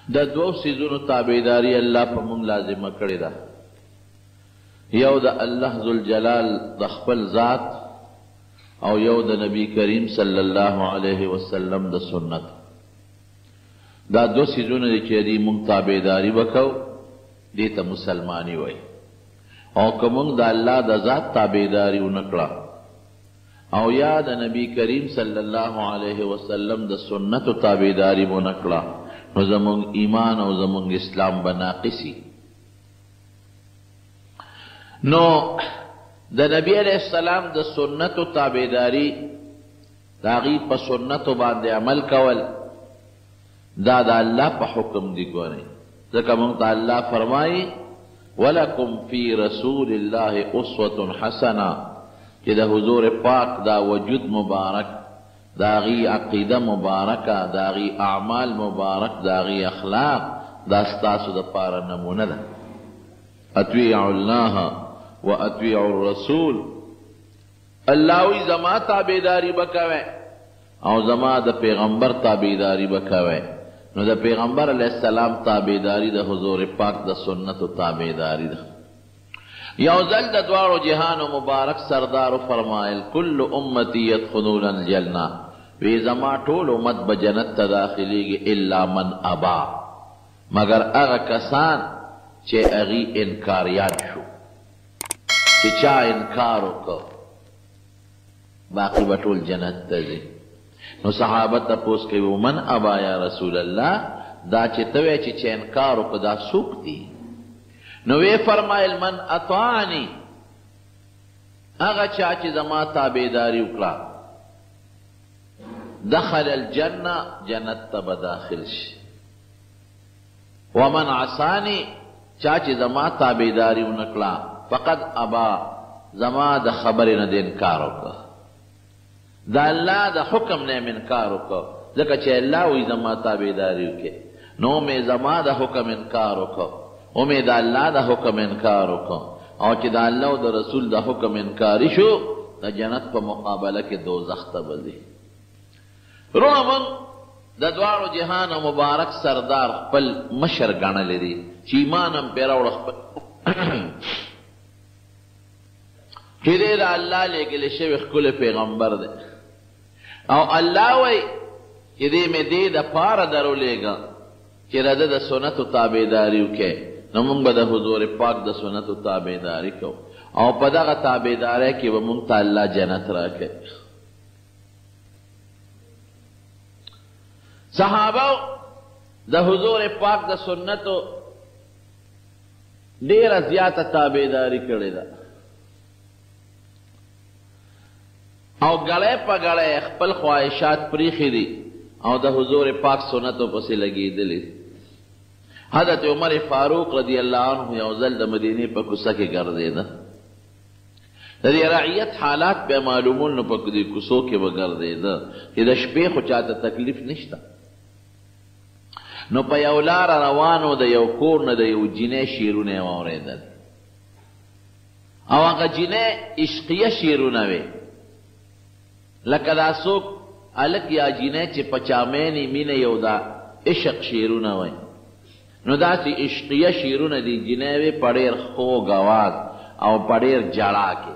د دوو سیزونو تابعداري الله په موږ لازمه کړې ده. یو د الله ذوالجلال د خپل ذات او یو د نبی کریم صلی الله علیه وسلم د سنت. دا دو سیزونه دي چې دې موږ تابعداري وکړو دې ته مسلمانی وایي. او که موږ د الله د ذات تابعداري ونه کړه او یا د نبی کریم صلی الله علیه وسلم د سنتو تابعداري ونه کړه نو زمونږ ایمان او زمونږ اسلام به ناقصي. نو د نبی علیہ السلام د سنتو تابعداري د هغې په سنتو باندې عمل کول دا د الله په حکم دی. ګورئ ځکه موږ ته الله فرمایي ولکم فی رسول الله اسوة حسنه چې د حضور پاک دا وجود مبارک دا غي عقیده مبارکه دا غي اعمال مبارک دا غي اخلاق دا ستاسو د پاره نمونه ده. اطیعوا الله و اطیعوا الرسول. الله وی زما تابعداري وکوي او زما د پیغمبر تابعداري وکوي. نو د پیغمبر علیہ السلام تابعداري د حضور پاک د سنت تابعداري ده. یو ځل د دواړو جهانو مبارک سردارو فرمایل کل امتی يدخلون الجنه وی زما ټول امت به جنت ته داخلیږي الا من ابا مگر هغه کسان چې هغې انکاریان شو چې چا انکار وکړ باقي به ټول جنت ته ځي. نو صحابه تپوس کوي من ابا یا رسول الله دا چې ته وایې چې انکار وکړ دا څوک دي؟ نو وی فرمایل من اطاعنی هغه چا چې زما تابعداري وکړه دخل الجنه جنت ته به داخل شي. ومن عصانی چا چې زما تابعداري ونه کړه فقد ابا زما د خبرې نه د انکار وکړه د الله د حکم نه انکار وکړه ځکه چې الله وی زما تابعداري وکړي نو مې زما د حکم انکار وکړه امید د الله د حکم انکار وکړه او چې د الله او د رسول د حکم انکاري شو د جنت په مقابله کې دوزخ ته به ځي. روڼه موږ د دواړو جهان مبارک سردار خپل مشر ګڼلی دی چې ایمان هم پرې راوړه خپل چې دی د الله لېږلی شوی ښکلی پیغمبر دی او الله وایي چې دی مې دې دپاره درولېږه چې د ده د سنتو تابعداري وکړې نو موږ به د حضور پاک د سنتو تابعداري کوو او په دغه تابعدارۍ کې به موږ ته الله جنت راکوي. صحابه د حضور پاک د سنتو ډېره زیاته تابعداري کړې ده او ګړی په ګړی خپل خواهشات پریښي دي او د حضور پاک سنتو پسې لګېدلي. حضرت عمر فاروق رضی الله عنه یو ځل د مدینې په کوڅه کې ګرځېده. د دې رعیت حالات بیا معلومول نو په دې کوڅو کې به ګرځېده چې د شپې خو چاته تکلیف نشته. نو په یو لاره روانو د یو کور نه د یو جینۍ شعرونه یې واورېدل او هغه جینۍ عشقیه شعرونه وې لکه دا څوک هلک یا جینۍ چې په چامینې مینه یو دا عشق شعرونه وایي نو داسې عشقیه شعرونه دي جینۍ وې په ډېر خوږ اواز او په ډېر جړا کې.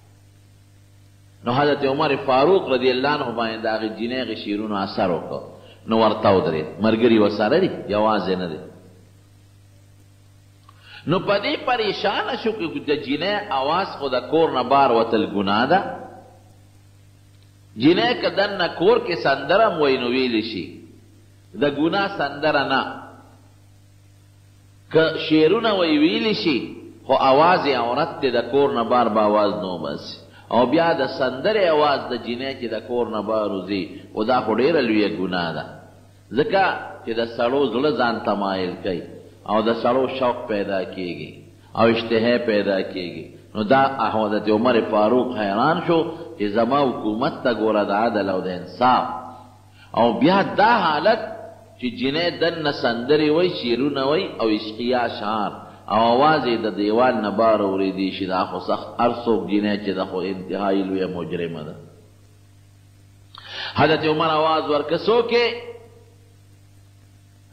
نو حضرت عمر فاروق رضی الله عنه باندې د هغې جینۍ هغې شعرونو اثر وکړ نو ورته ودرېد ملګري ورسره دي یوازې نه دی. نو په دې پریشانه شو که د جینۍ اواز خو د کور نه بار وتل ګناه ده. جینۍ که دننه کور کې سندره م وایي نو ویلی شي د ګناه سندره نه که شعرونه وی ویلی شي خو اواز یې عورت دی د کور نه بار به اواز نه وباسي او بیا د سندرې اواز د جینۍ چې د کور نه بار وځي خو دا خو ډېره لویه ګناه ده ځکه چې د سړو زړه ځان ته مایل کوي او د سړو شوق پیدا کیږي او اشتها پیدا کیږي. نو دا حضرت عمر فاروق حیران شو چې زما حکومت ته ګوره د عدل او د انصاف او بیا دا حالت چې جینۍ دننه سندرې وایي شعرونه وایي او عشقیه اشعار او اواز یې د دیوال نه بار اورېدی شي دا خو سخت هر څوک جینۍ چې دا خو انتهایي لویه مجرمه ده. حضرت عمر آواز ورکړه څوک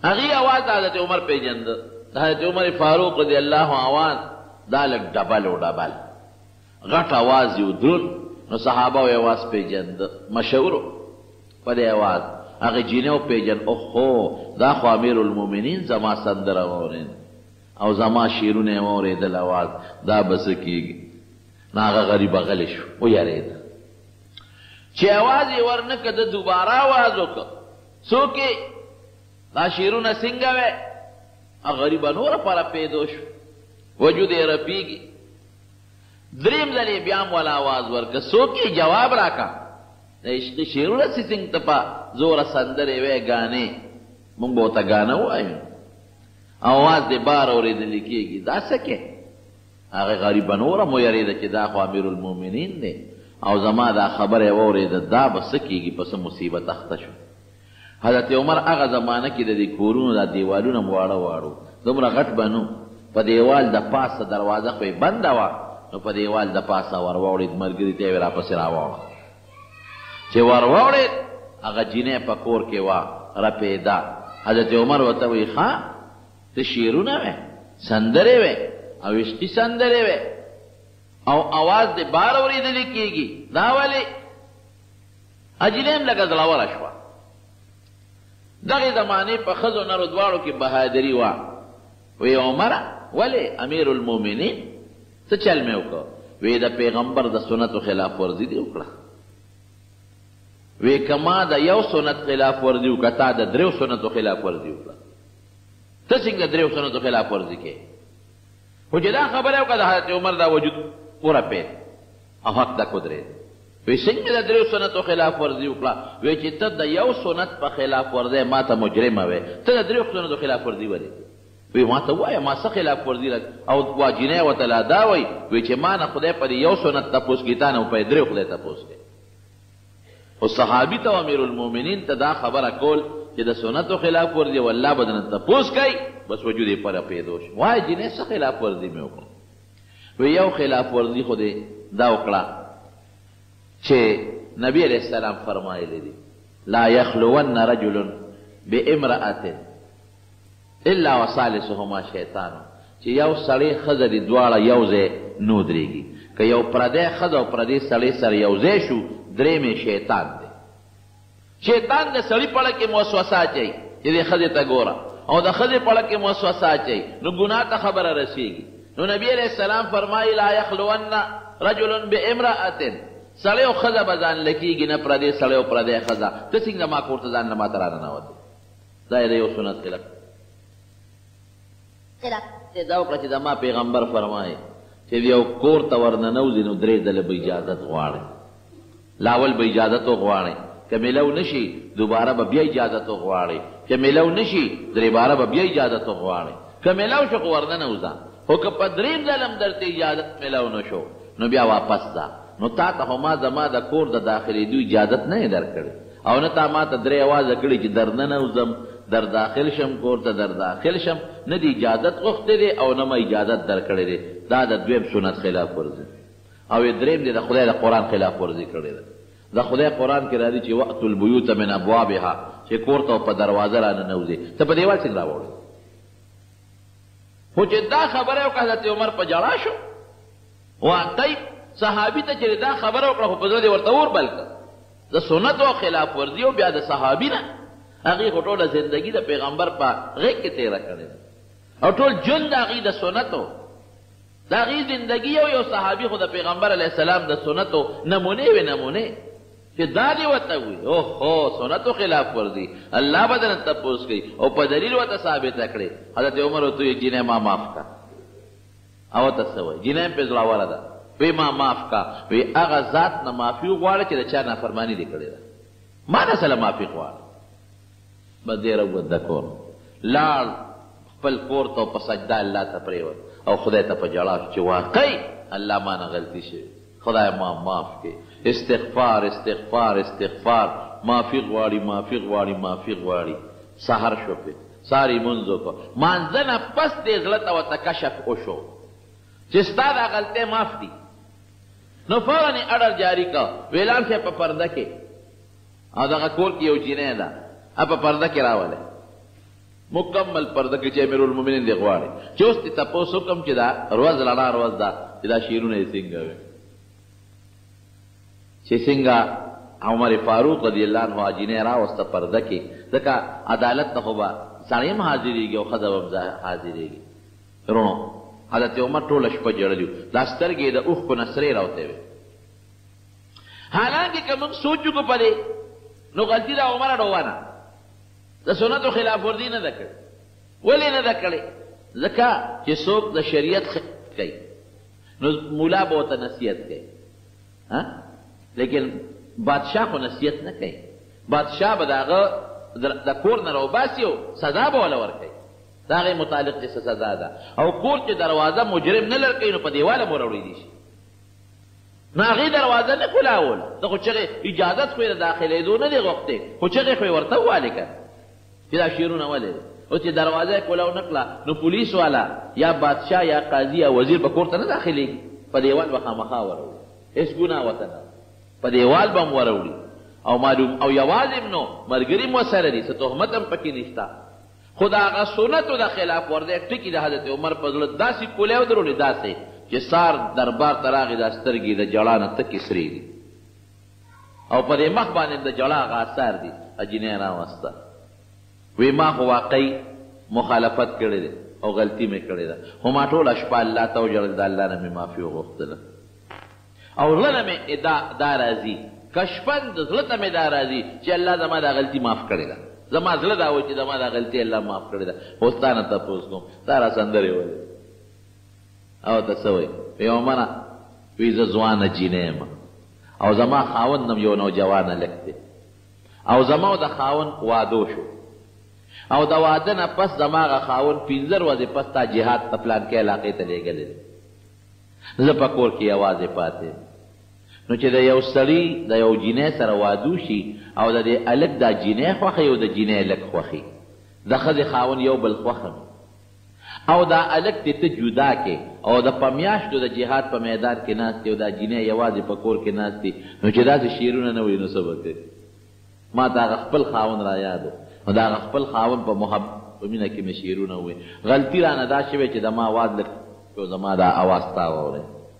هغې اواز د حضرت عمر پیژنده. د حضرت عمر فاروق رضی الله اواز دا لږ ډبل و ډبل غټ اواز یو درون. نو صحابه و اواز پیژنده مشهورو په دې اواز. هغه جینۍ وپیژن اوهو دا خو امیر المؤمنین زما سندره واورېد او زما شعرونه یې واورېدل اواز دا به څه کېږي. نو هغه غریبه غلی شو ویرېده. چې اواز یې ورنه که ده دوباره اواز وکړه څوک دا شعرونه څنګه وی هغه غریبه نوره پاره پیدا شو وجود یې رپېږي. دریم ځل یې بیا هم والا اواز ورکړه څوک یې جواب راکړه د عشقي شعرونه چې څنګه ته په زوره سندرې وی ګانې موږ به ورته ګانه ووایو اواز دې بار اورېدلی کېږي دا څه کې. هغه غریبه نوره مو یېرېده چې دا خو امیر المؤمنین دی او زما دا خبره یې واورېده دا به څه کېږي په څه مصیبت اخته شو. حضرت عمر هغه زمانه کې د دې کورونو دا دیوالونه واړه واړو دومره غټ به نو په دیوال د پاسه دروازه خو یې بنده وه نو په دیوال د پاسه ور واوړېد ملګري ته یې راپسې راواوړه. چې ور واوړېد هغه جینۍ په کور کې وه رپېده. حضرت عمر ورته وایي ښه ته شعرونه وې سندرې وې او عشقي سندرې وې او اواز دې بار اورېدلی کېږي دا ولې. جینۍ هم لږه زړوره شوه. دغې زمانې په ښځو نرو دواړو کې بهادري وه. وی عمره ولې امیر المؤمنین څه چل مې وکړه؟ وی د پیغمبر د سنتو خلاف ورزي دې وکړه. وی که ما د یو سنت خلاف ورزي وکړه تا د دریو سنتو خلاف ورزي وکړه. ته څنګه دریو سنتو خلاف ورزي کوې؟ خو چې دا خبره وکړه د حضرت عمر دا وجود ورپېد او حق ته ودرېد. وی څنګه د دریو سنتو خلاف ورزي وکړه؟ وی چې ته د یو سنت په خلاف ورزی ما ته مجرمه وې ته د دریو سنتو خلاف ورزي ولې؟ وی ما ته ووایه ما څه خلاف ورزي او واجینۍ ورته لا دا وایي وی چې ما نه خدای په یو سنت تپوس کوي تا نه په دریو خدای تپوس کوي. خو صحابي ته امیر المؤمنین ته دا خبره کول چې د سنتو خلاف ورزي او الله به درنه تپوس کوي بس وجود یې پره پیدا شو. وایه جینۍ څه خلاف ورزي مې وکړه؟ وی یو خلاف ورزي خو دې دا وکړه چې نبی علیہ السلام فرمایلی دي لا یخلون رجل بامرأة الا وثالثهما شیطان. چې یو سړی ښځه دي دواړه یو ځای نو درېږي. که یو پردی ښځه او پردی سړی سره یو ځای شو درېمې شیطان دی. شیطان د سړي پړه کې موسوسه اچوي چې دې ښځې ته ګوره او د ښځې پړه کې موسوسه اچوي نو ګناه ته خبره رسېږي. نو نبی علیہ السلام فرمایي لا یخلون رجل بامرأة سړی او ښځه به ځان لکېږي نه پردی سړی او پردی ښځه. ته څنګه ما کور ته ځان نه ماته راننوتې؟ دا یې د یو سنت خلاف دا وکړه چې د ما پیغمبر فرمایي چې یو کور ته ورننوځي نو درې ځله به اجازت غواړي. لاول به اجازت وغواړي که میلو نشي دوباره به بیا اجازت وغواړي که میلو نشي درې باره به بیا اجازت وغواړي. که میلو شو خو ورننوځه خو که په درېم ځل هم درته اجازت میلو نه شو نو بیا واپس ځه. نو تا ته خو ما زما د کور د داخلېدو اجازت نه یې درکړې او نه تا ما ته درې اوازه کړي چې در ننوځم در داخل شم کور ته در داخل شم. نه د اجازت غوښتې دی او نه ما اجازت درکړې دی. دا د دویم سنت خلاف ورزي او درېم دی د خدای د قرآن خلاف ورزي کړې ده. د خدای قرآن کې راځي چې وأتوا البیوت من ابوابها چې کور ته په دروازه راننوځي. ته په دیوال څنګه راوړې؟ خو چې دا خبره وکړه حضرت عمر په ژړا شو. واقعي صحابي ته چې دا خبره وکړه خو په زړه دې ورته اور بل کړه د سنتو خلاف ورزي او بیا د صحابي نه هغې خو ټوله زندګي د پیغمبر په غېږ کې تېره کړې ده او ټول ژوند د هغې د سنتو د هغې زندګي یو صحابي خو د پیغمبر علیه السلام د سنتو نمونې وې نمونې چې دا دې ورته وي اوهو سنتو خلاف ورزي الله به درنه تپوس کوي او په دلیل ورته ثابته کړې. حضرت عمر ورته وایي جینۍ ما معاف کړه او ورته څه وایي جینۍ هم پرې زړوره ده وی ما معاف کا وی هغه ذات نه معافي وغواړه چې د چا نافرماني دې کړې ده ما نه سره معافي غواړه. بس دې راوده کور لاړ خپل کور ته په سجده الله ته پرېوت او خدای ته په ژړا چې واقعي الله ما نه غلطي شوې خدای ما معاف کړي. استغفار استغفار استغفار معافي غواړي معافي غواړي معافي غواړي. سحر شو پې ساری مونځ وکړه مانځه نه پس دې زړه ته ورته کشف وشو چې ستا دا غلطۍ معاف دي. نو فوراً یې اډر جاري کا ویلان صاحب په پرده کې او دغه کور کې یو جینۍ ده په پرده کې راولئ مکمل پرده کې چې امیرالمؤمنین دی غواړي چې اوس دې تپوس وکړم چې دا ورځ رڼا ورځ ده چې دا شعرونه یې څنګه وي چې څنګه عمر فاروق رضی الله عنه اجینه راوسته پرده کې ځکه عدالت ته خو به سړی هم حاضرېږي او ښځه به هم حاضرېږي رونو حضرت عمر ټوله شپه ژړلي دا سترګې د اوښکو نه سرې راوتې وې حالانکې که موږ سوچ وکړو په دې نو غلطي د عمر ډوانه د سنتو خلاف ورزي نه ده کړې ولې نه ده کړې ځکه چې څوک د شریعت کوي نو مولا به ورته نصیحت کوي لیکن بادشاه خو نصیحت نه کوي بادشاه به د هغه د کور نه راوباسي او سزا به وله ورکوي د هغې متعلق چې څه سزا ده او کور چې دروازه مجرم نه لړ کوي نو په دیواله مو راوړی دي شي نو هغې دروازه نه کولاوله ته خو چغې اجازت خو یې د داخلېدو نه دی غوښتې خو چغې خو یې ورته ووالې که چې دا شعرونه ولې دی او چې دروازه یې کولاو نه کړه نو پولیس والا یا بادشاه یا قاضي یا وزیر به کور ته نه داخلېږي په دیوال به خامخا وروړي هېڅ ګناه ورته نه په دیوال به هم وروړي او معلوم او یوازې نو ملګري هم ورسره دي څه تهمت هم پکې نشته خو د هغه سنتو د خلاف ورزی ټکي د حضرت عمر په زړه داسې پولې ودرولې داسې چې سار دربار ته راغې دا سترګې د ژړا نه تکې سرې دي او په دې مخ باندې د ژړا هغه اثار دي اجینې راوسته وی ما خو واقعي مخالفت کړی دی او غلطي مې کړې ده خو ما ټوله شپه الله ته وژړل د الله نه مې معافي وغوښتله او زړه نه مې دا راځي که شپه د زړه ته مې دا راځي چې الله زما دا غلطي معاف کړې ده زما زړه دا وایي چې زما دا غلطي الله معاف کړې ده اوس تا نه تپوس کوم تا را سندرې ولې او ته څه وایي یو منه وی زه ځوانه جینۍ یم او زما خاوند هم یو نوجوانه لک دی او زما او د خاوند وادو شو او د واده نه پس زما هغه خاوند 15 ورځې پس تا جهاد ته پلانکې علاقې ته لېږلی دی زه په کور کې یوازې پاتې نو چې د یو سړي د یو جینۍ سره وادو شي او د دې هلک دا جینۍ خوښوي او د جینۍ هلک خوښي د ښځې خاوند یو بل خوښه او دا هلک دې ته جدا کې او د په میاشتو د جهاد په میدان کې ناست دی او دا جینۍ یوازې په کور کې ناست دی نو چې داسې شعرونه نه وي نو څه به کوي ما ته هغه خپل خاوند را یاد نو د هغه خپل خاوند په محبت په مینه کې مې شعرونه ووایي غلطي رانه دا شوې چې زما اواز لږ او زما دا اواز تا واورئ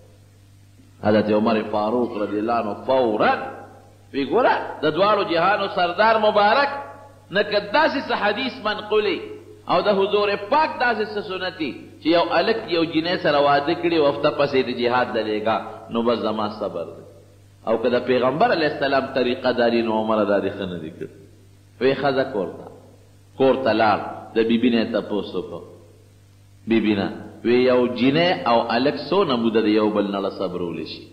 حضرت عمر فاروق رضی الله عنه فورا وی ګوره د دواړو جهانو سردار مبارک نه که داسې څه حدیث منقولي او د حضور پاک داسې څه سنتي چې یو هلک یو جینۍ سره واده کړي او هفته پسې د جهاد له لېږه نو بس زما صبر دی او که د پیغمبر علیه السلام طریقه داري نو عمره دا دې ښه نه دي کړي وی ښځه کور ته لاړ د بیبي نه یې تپوس وکړو بیبي نه وی یو جینۍ او هلک څونه موده د یو بل نه صبرولی شي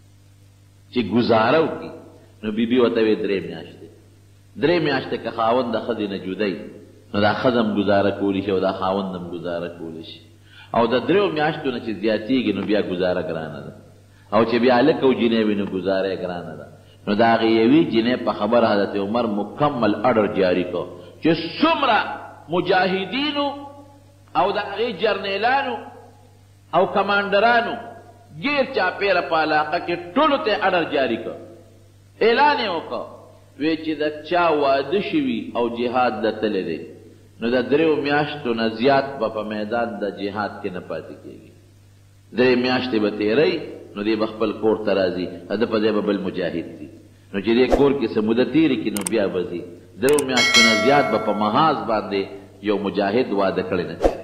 چې ګزاره وکړي نو بیبي ورته وی 3 میاشتې 3 میاشتې که خاوند د ښځې نه جدی نو دا ښځه هم ګزاره کولی شي او دا خاوند هم ګزاره کولی شي او د 3 میاشتو نه چې زیاتېږي نو بیا ګزاره ګرانه ده او چې بیا هلک او جینۍ وي نو ګزاره یې ګرانه ده نو د هغې یوې جینۍ په خبره حضرت عمر مکمل اډر جاري کړ چې څومره مجاهدینو او د هغې جرنیلانو او کمانډرانو ګیر چاپېره په علاقه کې ټولو ته اډر جاري کړ اعلان یې وکړ وی چې د چا واده شوي او جهاد ته تللی دی نو د 3 میاشتو نه زیات به په میدان د جهاد کې نه پاتې کېږي 3 میاشتې به تېروي نو دی به خپل کور ته راځي د په ځای به بل مجاهد دي نو چې دې کور کې څه موده تېرې کړي نو بیا به ځي 3 میاشتو نه زیات به په محاذ باندې یو مجاهد واده کړی نه کوي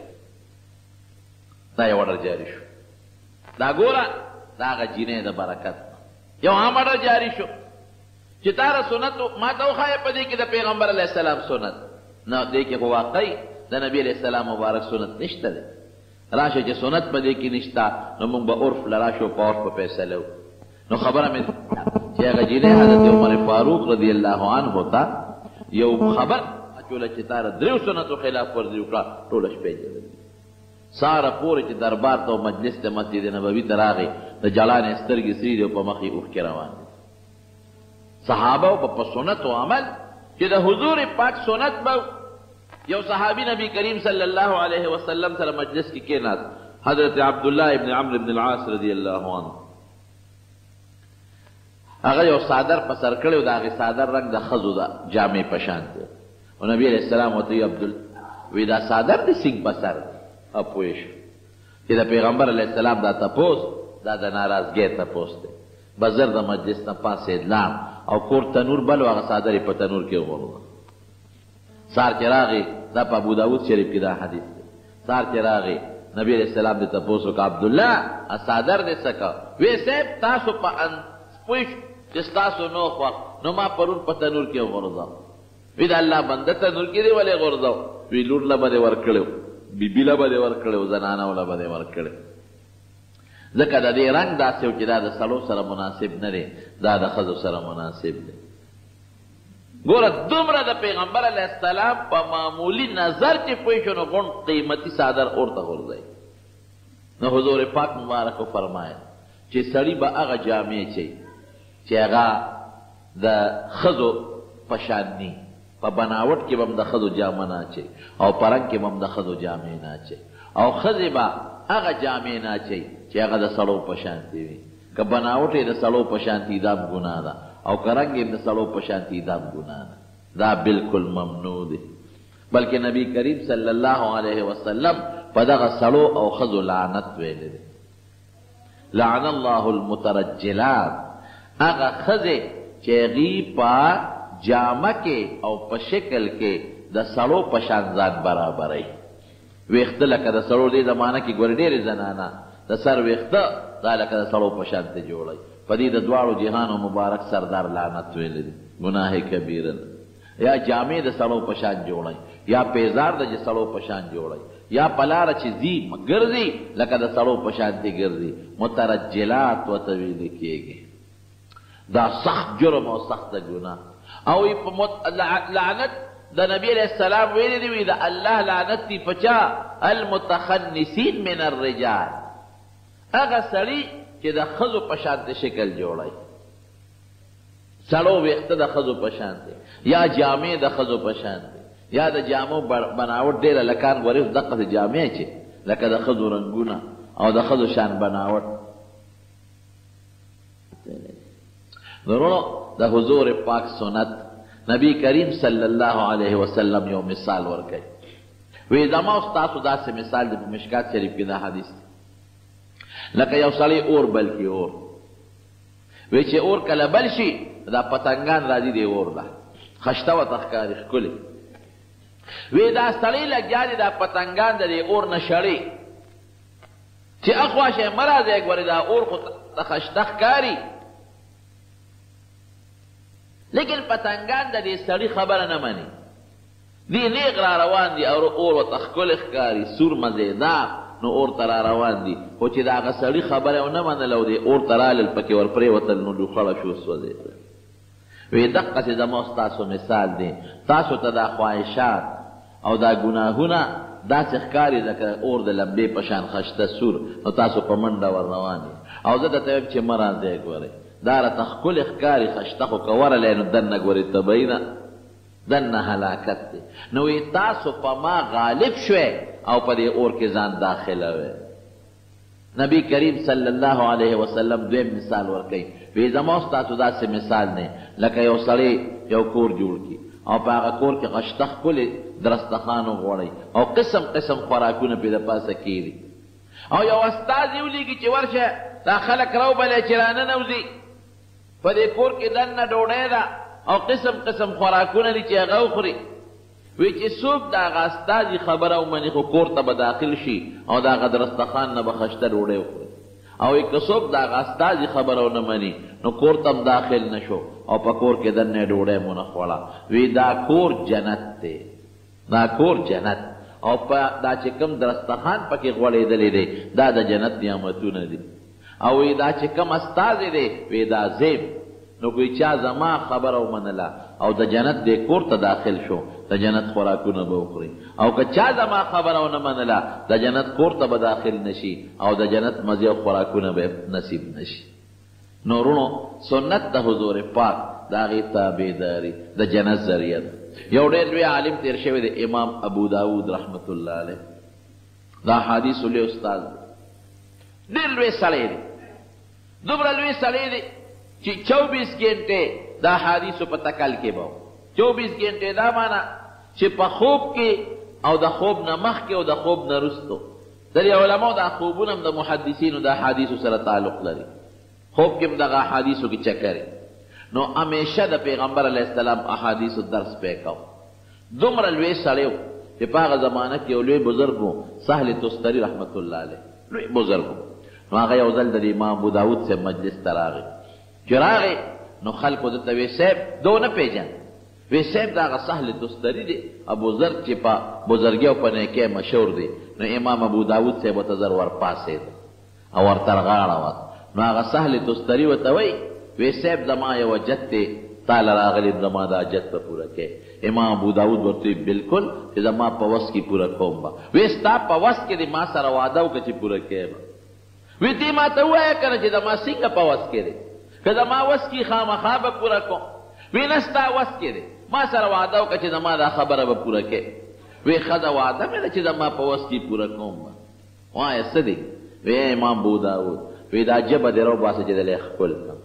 دا یو اډر جاري شو دا ګوره دا هغه جینۍ د برکت یو عام اډر جاري شو چې تاره سنت ما ته وښایه په دې کې د پیغمبر علیه السلام سنت نه دې کې خو واقعي د نبي علیه السلام مبارک سنت نشته دی راشه چې سنت په دې کې نشته نو موږ به عرف له راشو په عرف په فیصله نو خبره مې چې هغه جینۍ حضرت عمر فاروق رضی الله عنه ته یو خبر اچوله چې تاره 3 سنتو خلاف ورزي وکړه ټوله شپه یې ساره پورې چې دربار ته او مجلس ته مسجد نبوي ته راغی د جلانې سترګې سرې دي او په مخ یې اوښکې روان دي صحابه په سنتو عمل چې د حضور پاک سنت به یو صحابي نبی کریم صلی الله علیه وسلم سره مجلس کې کېناست حضرت عبدالله ابن عمرو ابن العاص رضی الله عنه هغه یو صادر په سر کړی و د هغې صادر رنګ د ښځو د جامې په شان دی او نبي علیه السلام ورته وایي عبدالله وی دا صادر دی سنگ بسر اپویش چې د پیغمبر علیہ السلام دا تپوس دا د ناراضګۍ تپوس دی بزر د مجلس نه پاسې لاړ او کور تنور بل و هغه صادر یې په تنور کې وغورځاوه سار چې راغی دا په ابو داود شریف کې دا حدیث دی سار چې راغی نبی علیہ السلام دې تپوس وکړه عبدالله صادر دې څه کا وی صاحب تاسو په پوښ چې ستاسو نو خوښ نو ما پرون په تنور کې وغورځاوه وی دا الله بنده تنور کې دې ولې غورځاو وی لور له به دې ورکړی بیبي له به دې ورکړی زنانو له به دې ورکړی ځکه د دې رنګ داسې و چې دا د سړو سره مناسب نه دی دا د ښځو سره مناسب دی ګوره دومره د پیغمبر علیه السلام په معمولي نظر چې پوه شو نو غونډ قیمتي صادر اورته غورځوي نو حضور پاک مبارک فرمایل چې سړي به هغه جامې چي چې هغه د ښځو په شان ني په بناوټ کې به هم د ښځو جامه نه اچوي او په رنګ کې به هم د ښځو جامې نه اچوي او ښځې به هغه جامې نه اچوي چې هغه د سړو په شانتې وي که بناوټ یې د سړو په شانتې دا هم ګناه ده او که رنګ یې د سړو په شانتې دا هم ګناه ده دا بالکل ممنوع دی بلکې نبی کریم صلی الله علیه وسلم په دغه سړو او ښځو لعنت ویلی دی لعن الله المترجلات هغه ښځې چې هغې په جامه کې او په شکل کې د سړو په شان ځان برابروي ویښته لکه د سړو دې زمانه کې ګورې ډېرې زنانه د سر ویښته دا لکه د سړو په شان ته جوړوي په دې د دواړو جهانو مبارک سردار لعنت ویلی دی ګناه کبیره ده یا جامې د سړو په شان جوړوي یا پیزار د سړو په شان جوړوي یا په لاره چې ځي ګرځي لکه د سړو په شانتې ګرځي مترجلات ورته ویلې کېږي دا سخت جرم او سخته ګناه او لعنت د نبی علیہ السلام ویلی دی د الله لعنت دی پچا المتخنسین من الرجال هغه سړي چې د ښځو په شانتې شکل جوړوي سړو ویښته د ښځو په شانتې یا جامې د ښځو په شانتې یا د جامو بناوټ ډېره لکان ګورې دقسې جامې چې لکه د ښځو رنګونه او د ښځو شان بناوټ ورونو د حضور پاک سنت نبی کریم صلی الله علیه وسلم یو مثال ورکوي وی زما او ستاسو داسې مثال دی په مشکات شریف کې دا حدیث دی لکه یو سړی اور بل کي اور وی چې اور کله بل شي دا پتنګان راځي دی اور ده خشته ورته ښکاري ښکلې وی دا سړی لګیا دی دا پتنګان د دې اور نه شړي چې اخوا شی مه راځئ ګورې دا اور خو د خشته ښکاري لیکن پتنګان د دې سړي خبره نه مني دی نیغ را روان دي او اور ورته ښکلې ښکاري سور مزېدار نو اور ته را روان دي خو چې د هغه سړي خبره ونه منله او دې اور ته رالل پکې ور پرېوتل نو ډوخړه شو سوځېدل وی دقسې زما ستاسو مثال دی تاسو ته دا خواهشات او دا ګناهونه داسې ښکاري لکه اور د لمبې په شان خشته سور نو تاسو په منډه ور روان یې او زه درته وایم چې مه راځئ ګورئ دا راته ښکلې ښکاري خشته خو که ورلی نو دننه ګورې تبۍ ده دننه هلاکت دی نو وی تاسو په ما غالب شوئ او په دې اور کې ځان داخلوئ نبی کریم صلی الله علیه وسلم دویم مثال ورکوي وی زما ستاسو داسې مثال دی لکه یو سړی یو کور جوړ کړي او په هغه کور کې خشته ښکلې درستخان وغوړئ او قسم قسم خوراکونه پې د پاسه کېږي او یو استازي ولیږي چې ورشه دا خلک راوبلئ چې راننوځي په دې کور کې دننه ډوډۍ ده او قسم قسم خوراکونه دي چې هغه وخوري وی چې څوک د هغه استازي خبره ومني خو کور ته به داخل شي او د هغه درستخان نه به خشته ډوډۍ وخوري او که څوک د هغه استازي خبره ونه مني نو کور ته هم داخل نه شو او په کور کې دننه ډوډۍ مو نه خوړه وی دا کور جنت دی دا کور جنت او په دا چې کوم درستخان پکې غوړېدلی دی دا د جنت نعمتونه دي او وی دا چې کوم استازی دی وی دا زیب نو کوئی چا زما خبره ومنله او د جنت دې کور ته داخل شو د جنت خوراکونه به وخوري او که چا زما خبره ونه منله د جنت کور ته به داخل نشي او د جنت مزې او خوراکونه به نصیب نشي نو وروڼو سنت د حضور پاک د هغې تابعداري د جنت ذریعه ده یو ډېر لوی عالم تېر شوی دی امام ابو داود رحمت الله علیه دا حدیثو لوی استاد دی ډېر لوی سړی دی دومره لوی سړی دی چې 24 ګنټې دا حدیثو په تکل کې به 24 ګنټې دا معنا چې په خوب کې او د خوب نه مخکې او د خوب نه وروستو. د علماو دا خوبونه هم د محدثینو د احادیثو سره تعلق لري. خوب کې هم دغه احادیثو کې چکرې. نو همیشه د پیغمبر علیه السلام احادیثو درس پې کو. دومره لوی سړی و چې په هغه زمانه کې یو لوی بزرګ و، سهل تستري رحمت الله علیه، لوی بزرګ و. نو هغه یو ځل د امام ابو داود صاحب مجلس ته راغی. چې راغی نو خلکو دته وی صاحب دو نه پېژن، وی صاحب دا هغه سهل تستري دی، بزرګ چې په بزرګۍ او په نیکۍ مشهور دی. نو امام ابو داود صاحب ورته زر ورپاسېد او ورته رغاړه وه. نو هغه سهل تستري ورته وی وی صاحب زما یو حاجت دی، تاله راغلی زما دا حاجت به پوره کې. امام ابو داود ورته بالکل چې زما په وس کې پوره کوم به. وی ستا په وس کې دی، ما سره وعده وکړه چې پوره کوې به. وی دې ما ته ووایه که نه چې زما څنګه په وس کې دی، که زما وس کې خامخا به پوره کوم. وی نه ستا وس کې دی، ما سره وعده وکړه چې زما دا خبره به پوره کوې. وی ښځه وعده مې ده چې زما په وس کې پوره کوم به. وایه څه دی؟ وی امام ابو داود وی دا ژبه دې راوباسه چې دلې ښکل کړم.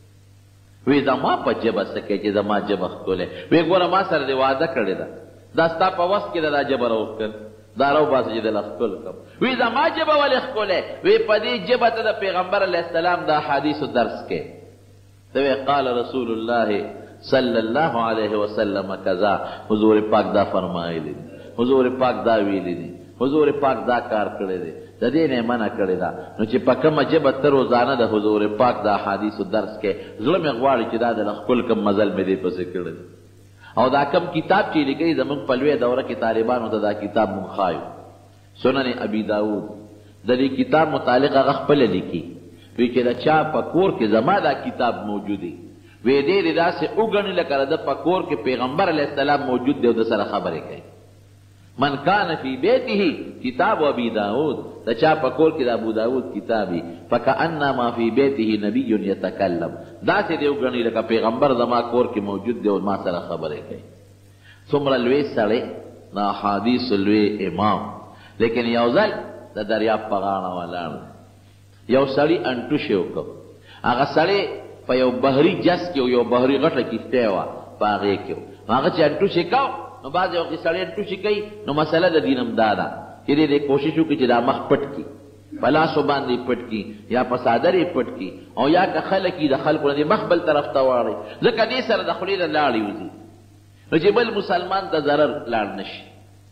وی زما په ژبه څه کوې چې زما ژبه ښکلې؟ وی ګوره ما سره دې وعده کړې ده، دا ستا په وس کې ده دا ژبه راوښکل، دا راوباسه چې دله ښکل کړم. وی زما ژبه ولې ښکلې؟ وی په دې ژبه ته د پیغمبر علیه السلام د احادیثو درس کې. ته وی قال رسول الله صلی الله علیه وسلم کذا، حضور پاک دا فرمایلی دی، حضور پاک دا ویلی دی، حضور پاک دا کار کړی دی، د دې نه منع کړی دا. نو چې په کومه ژبه ته روزانه د حضور پاک د احادیثو درس کې زړه مې غواړي چې دا د خپل کوم مزل مې دې پسې کړی. او دا کم کتاب چې لیکلی زموږ په لویه دوره کې طالبانو ته دا کتاب مونږ ښایو، سنن ابي داود. د دې کتاب متعلق هغه خپله لیکي، وی چې د چا په کور کې زما دا کتاب موجود دی، وی دې دې داسې وګڼي لکه د په کور کې پیغمبر علیه السلام موجود دی او د سره خبرې کوي. من کان فی بیته کتاب ابی داود، د چا په کور کې د ابو داود کتابي، فکأنما فی بیته نبی یتکلم، داسې دې وګڼي لکه پیغمبر زما کور کې موجود دی او ما سره خبرې کوي. څومره لوی سړی، د احادیثو لوی امام. لیکن یو ځل د دریاب په غاړه ولاړ یو سړي انټوشې وکړ. هغه سړی په یو بحري جس کې یو بحري غټه کښتۍ وه، په هغې کې هغه چې انټوشې کو نو بعضې وخت چې سړی انټوشې کوي نو مسله د دین هم دا ده چې دې کوشش وکړي چې دا مخ پټ کړي، په لاسو باندې پټ کړي یا په څادر یې پټ کړي، او یا که خلک یې د خلکو نه مخ بل طرف ته واړوي، ځکه دې سره د خولې نه لاړې وځي نو چې بل مسلمان ته ضرر لاړ نه شي.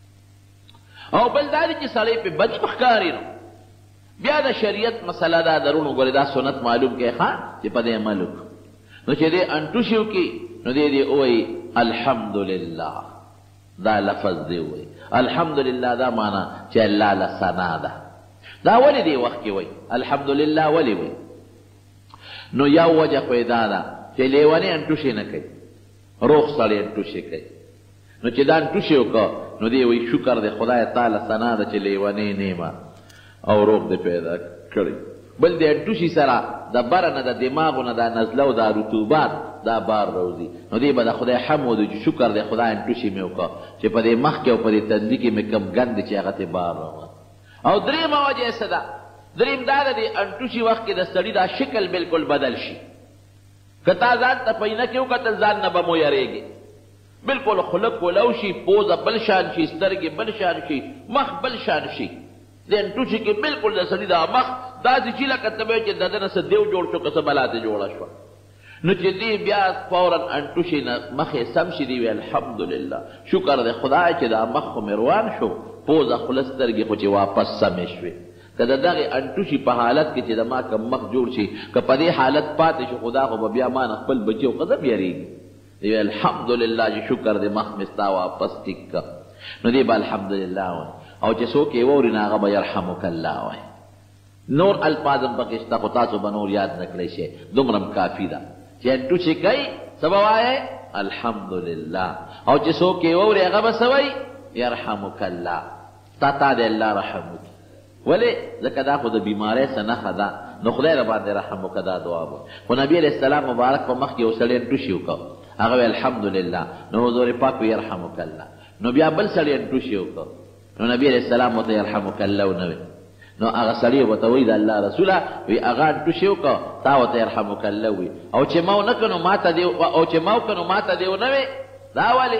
او بل دا دی چې سړی پې بد ښکاري نو بیا د شریعت مسله دا درونو ګورې دا سنت معلوم کې ښه چې په دې عمل وکړو. نو چې دې انټوشي وکړي نو دې ووایي الحمدلله، دا لفظ دی وایي الحمدلله، دا معنا چې الله له ثنا ده. دا ولې دې وخت کې وایي الحمدلله؟ ولې وایي؟ نو یو وجه خو یې دا ده چې لیونی انټوشي نه کوي، روغ سړی انټوشي کوي. نو چې دا انټوشي وکړه نو دې وایي شکر دی خدای تعالی ثنا ده چې لیونی نیمه او روغ دې پیدا کړی. بل دې انټوشي سره د بره نه د دماغو نه دا نزله او دا رطوبات دا بار روزي، نو دې به د خدای حمد چې شکر دی خدای انټوشي مې وکړه چې په دې مخ کې او په دې تندي کې مې کم ګند چې هغه ته بار راوړه. او درېیمه وجه یې څه ده؟ درېیم دا ده د انټوشي وخت کې د سړي دا شکل بالکل بدل شي. که تا ځان ته په عینه کې وکتل ځان نه به مو یریږي، بالکل خوله کولو شي، پوزه بل شان شي، سترګې بل شان شي، مخ بل شان شي. د انټوشي کې بالکل د سړي دا مخ داسې چې لکه ته به چې د ده نه څه دیو جوړ شو که څه بلا ته جوړه شوه. نو چې دې بیا فورا انټوشي نه مخې سم شي دې وی الحمدلله شکر دی خدای چې دا مخ خو مې روان شو، پوزه خوله سترګې خو چې واپس سمې شوې. که د دغې انټوشي په حالت کې چې د ما کم مخ جوړ شي، که په دې حالت پاتې شو خدا خو به بیا ما نه خپل بچي او ښځه بیریږي. دې وی الحمدلله چې شکر دی مخ مې ستا واپس ټیک که. نو دې به الحمدلله وایي. او چې څوک یې واوري نو هغه به یرحمک الله وایي. نور الفاظ هم پکې شته خو تاسو به نور یاد نه کړی شئ، دومره هم کافي ده چې انټوشي کوي څه به وایې الحمدلله، او چې څوک یې واوري هغه به څه وایي یرحمک الله، تا دې الله رحم وکړي. ولې؟ ځکه دا خو د بیمارۍ څه نښه ده، نو خدای راباندې رحم وکړه دا دعا به. خو نبي علیه السلام مبارک په مخ کې یو سړی انټوشي وکړ، هغه وی الحمدلله، نو حضور پاک وی یرحمک الله. نو بیا بل سړی انټوشي وکړ، نو نبی علیه السلام ورته یرحمک الله ونه وی. نو هغه سړی ورته وایي د الله رسوله وی هغه انټوشي وکړه تا ورته یرحمک الله وی، او چې ما ونه کړو ماته دې او چې ما وکړو ماته دې ونه وی. دا ولې؟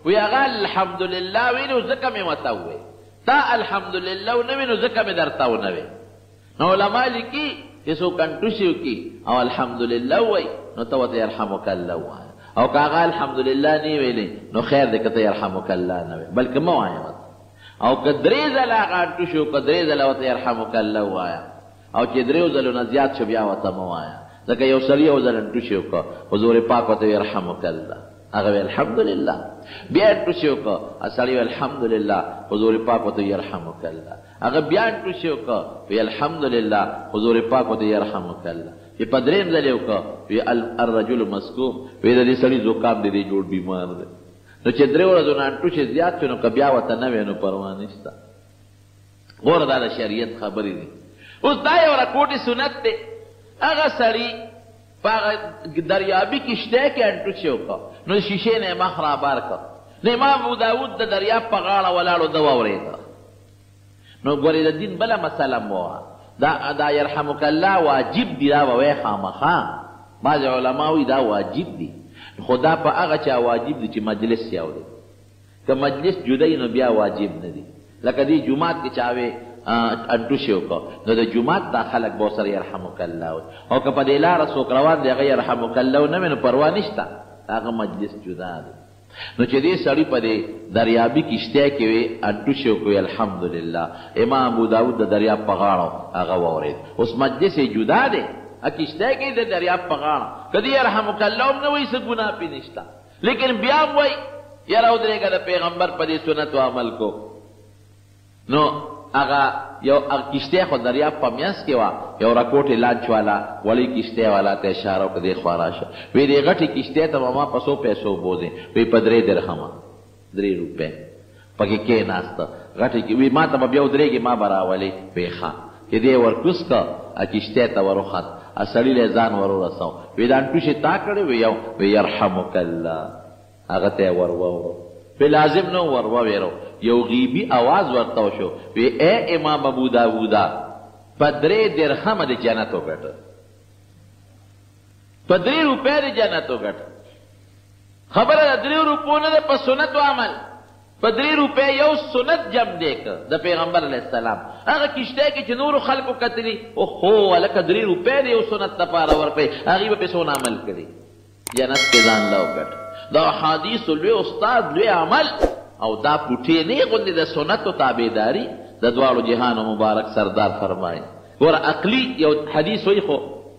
وی هغه الحمدلله ویلو ځکه مې ورته ووی تا الحمدلله ونه وی نو ځکه مې درته ونه وی نو علما لیکي چې څوک کنټوشي وکړي او الحمدلله ووایي نو ته ورته یرحمک الله ووایه او که هغه الحمدلله نه ویلې نو خیر دی که ته یرحمک الله نه وایې بلکې مه وایه ورته او که درې ځله هغه انټوشي وکړه درې ځله ورته یرحمک الله ووایه او چې دریو ځلو نه زیات شو بیا ورته مه وایه ځکه یو سړي یو ځل انټوشي وکړه حضور پاک ورته یرحمک الله هغه وی الحمدلله بیا انټوشي وکړه سړي وی الحمدلله حضور پاک ورته یرحمک الله هغه بیا انټوشي وکړه وی الحمدلله حضور پاک ورته یرحمک الله چې په درېیم ځل یې وکړه وی الرجل مسکوم وی د دې سړي زکام دی دی جوړ بیمار دی نو چې درې ورځو نه انټوشي زیات شو نو که بیا ورته نه وی نو پروا نشته ګوره دا د شریعت خبرې دي اوس دا یو راکوټې سنت دی هغه سړي په هغه دریابي کشتی کې انټوشي وکړه نو شیشې نه یې مخ رابار کړ نو امام ابو داود د دریاب په غاړه ولاړو ده واورېده نو ګورې د دین بله مسله مو وه دا یرحمک الله واجب دی دا به وایې خامخا بعض علما وایي دا واجب دی خو دا په هغه چا واجب دی چې مجلس یې اوري که مجلس جدی نو بیا واجب نه دی لکه دې جومات کې چا وی انټوشي وکړه نو د جومات دا خلک به ورسره یرحمک الله وایي او که په دې لاره څوک روان دی هغه یرحمک الله ونه وي نو پروا نشته هغه مجلس جدا دی نو چې دې سړي په دې دریابي کشتی کې وي انټوشي وکړي الحمدلله امام ابو داود د دریاب په غاړه هغه واورېد اوس مجلس یې جدا دی کشتی کې د دریاب په غاړه که دې یرحمک الله هم نه وایي څه ګناه پې نشته لیکن بیا هم وایي یاره ودرېږه د پیغمبر په دې سنتو عمل کو نو هغه یو کشتی خو دریاب په منځ کې وه یو راکوټې لانچ والا وړی کشتی والا ته اشاره وکړه دې خوا راشه وی دې غټې کشتی ته به ما په 100 پیسو بوځې وی په 3 درهمه 3 روپۍ پکې کېناسته غټې وی ما ته به بیا ودرېږي ما به راولې وی ښه چې دې ورکوس که کشتی ته وروخت سړي له ځان ورورسو وی دا انټوشي تا کړې وی یو وی یرحمک الله هغه ته یې ورووړو پې لازم نه وروویرو یو غیبی آواز ورته وشو وی اے امام ابو داودا په 3 درهمه د جنت وګټه په 3 روپۍ د جنت وګټه خبره د 3 روپو نه ده په سنتو عمل په 3 روپۍ یو سنت جمع دی که د پیغمبر علیه السلام هغه کشتی کې چې نورو خلکو کتلي اوهو هلکه 3 روپۍ د یو سنت دپاره ورکړئ هغې به پې څونه عمل کړي جنت کې ځان له وګټه دا حدیث لوی استاد لوی عمل او دا پوټې نه غوندې د سنتو تابعداري د دواړو جهانو مبارک سردار فرمایي ګوره عقلي یو حدیث وایي خو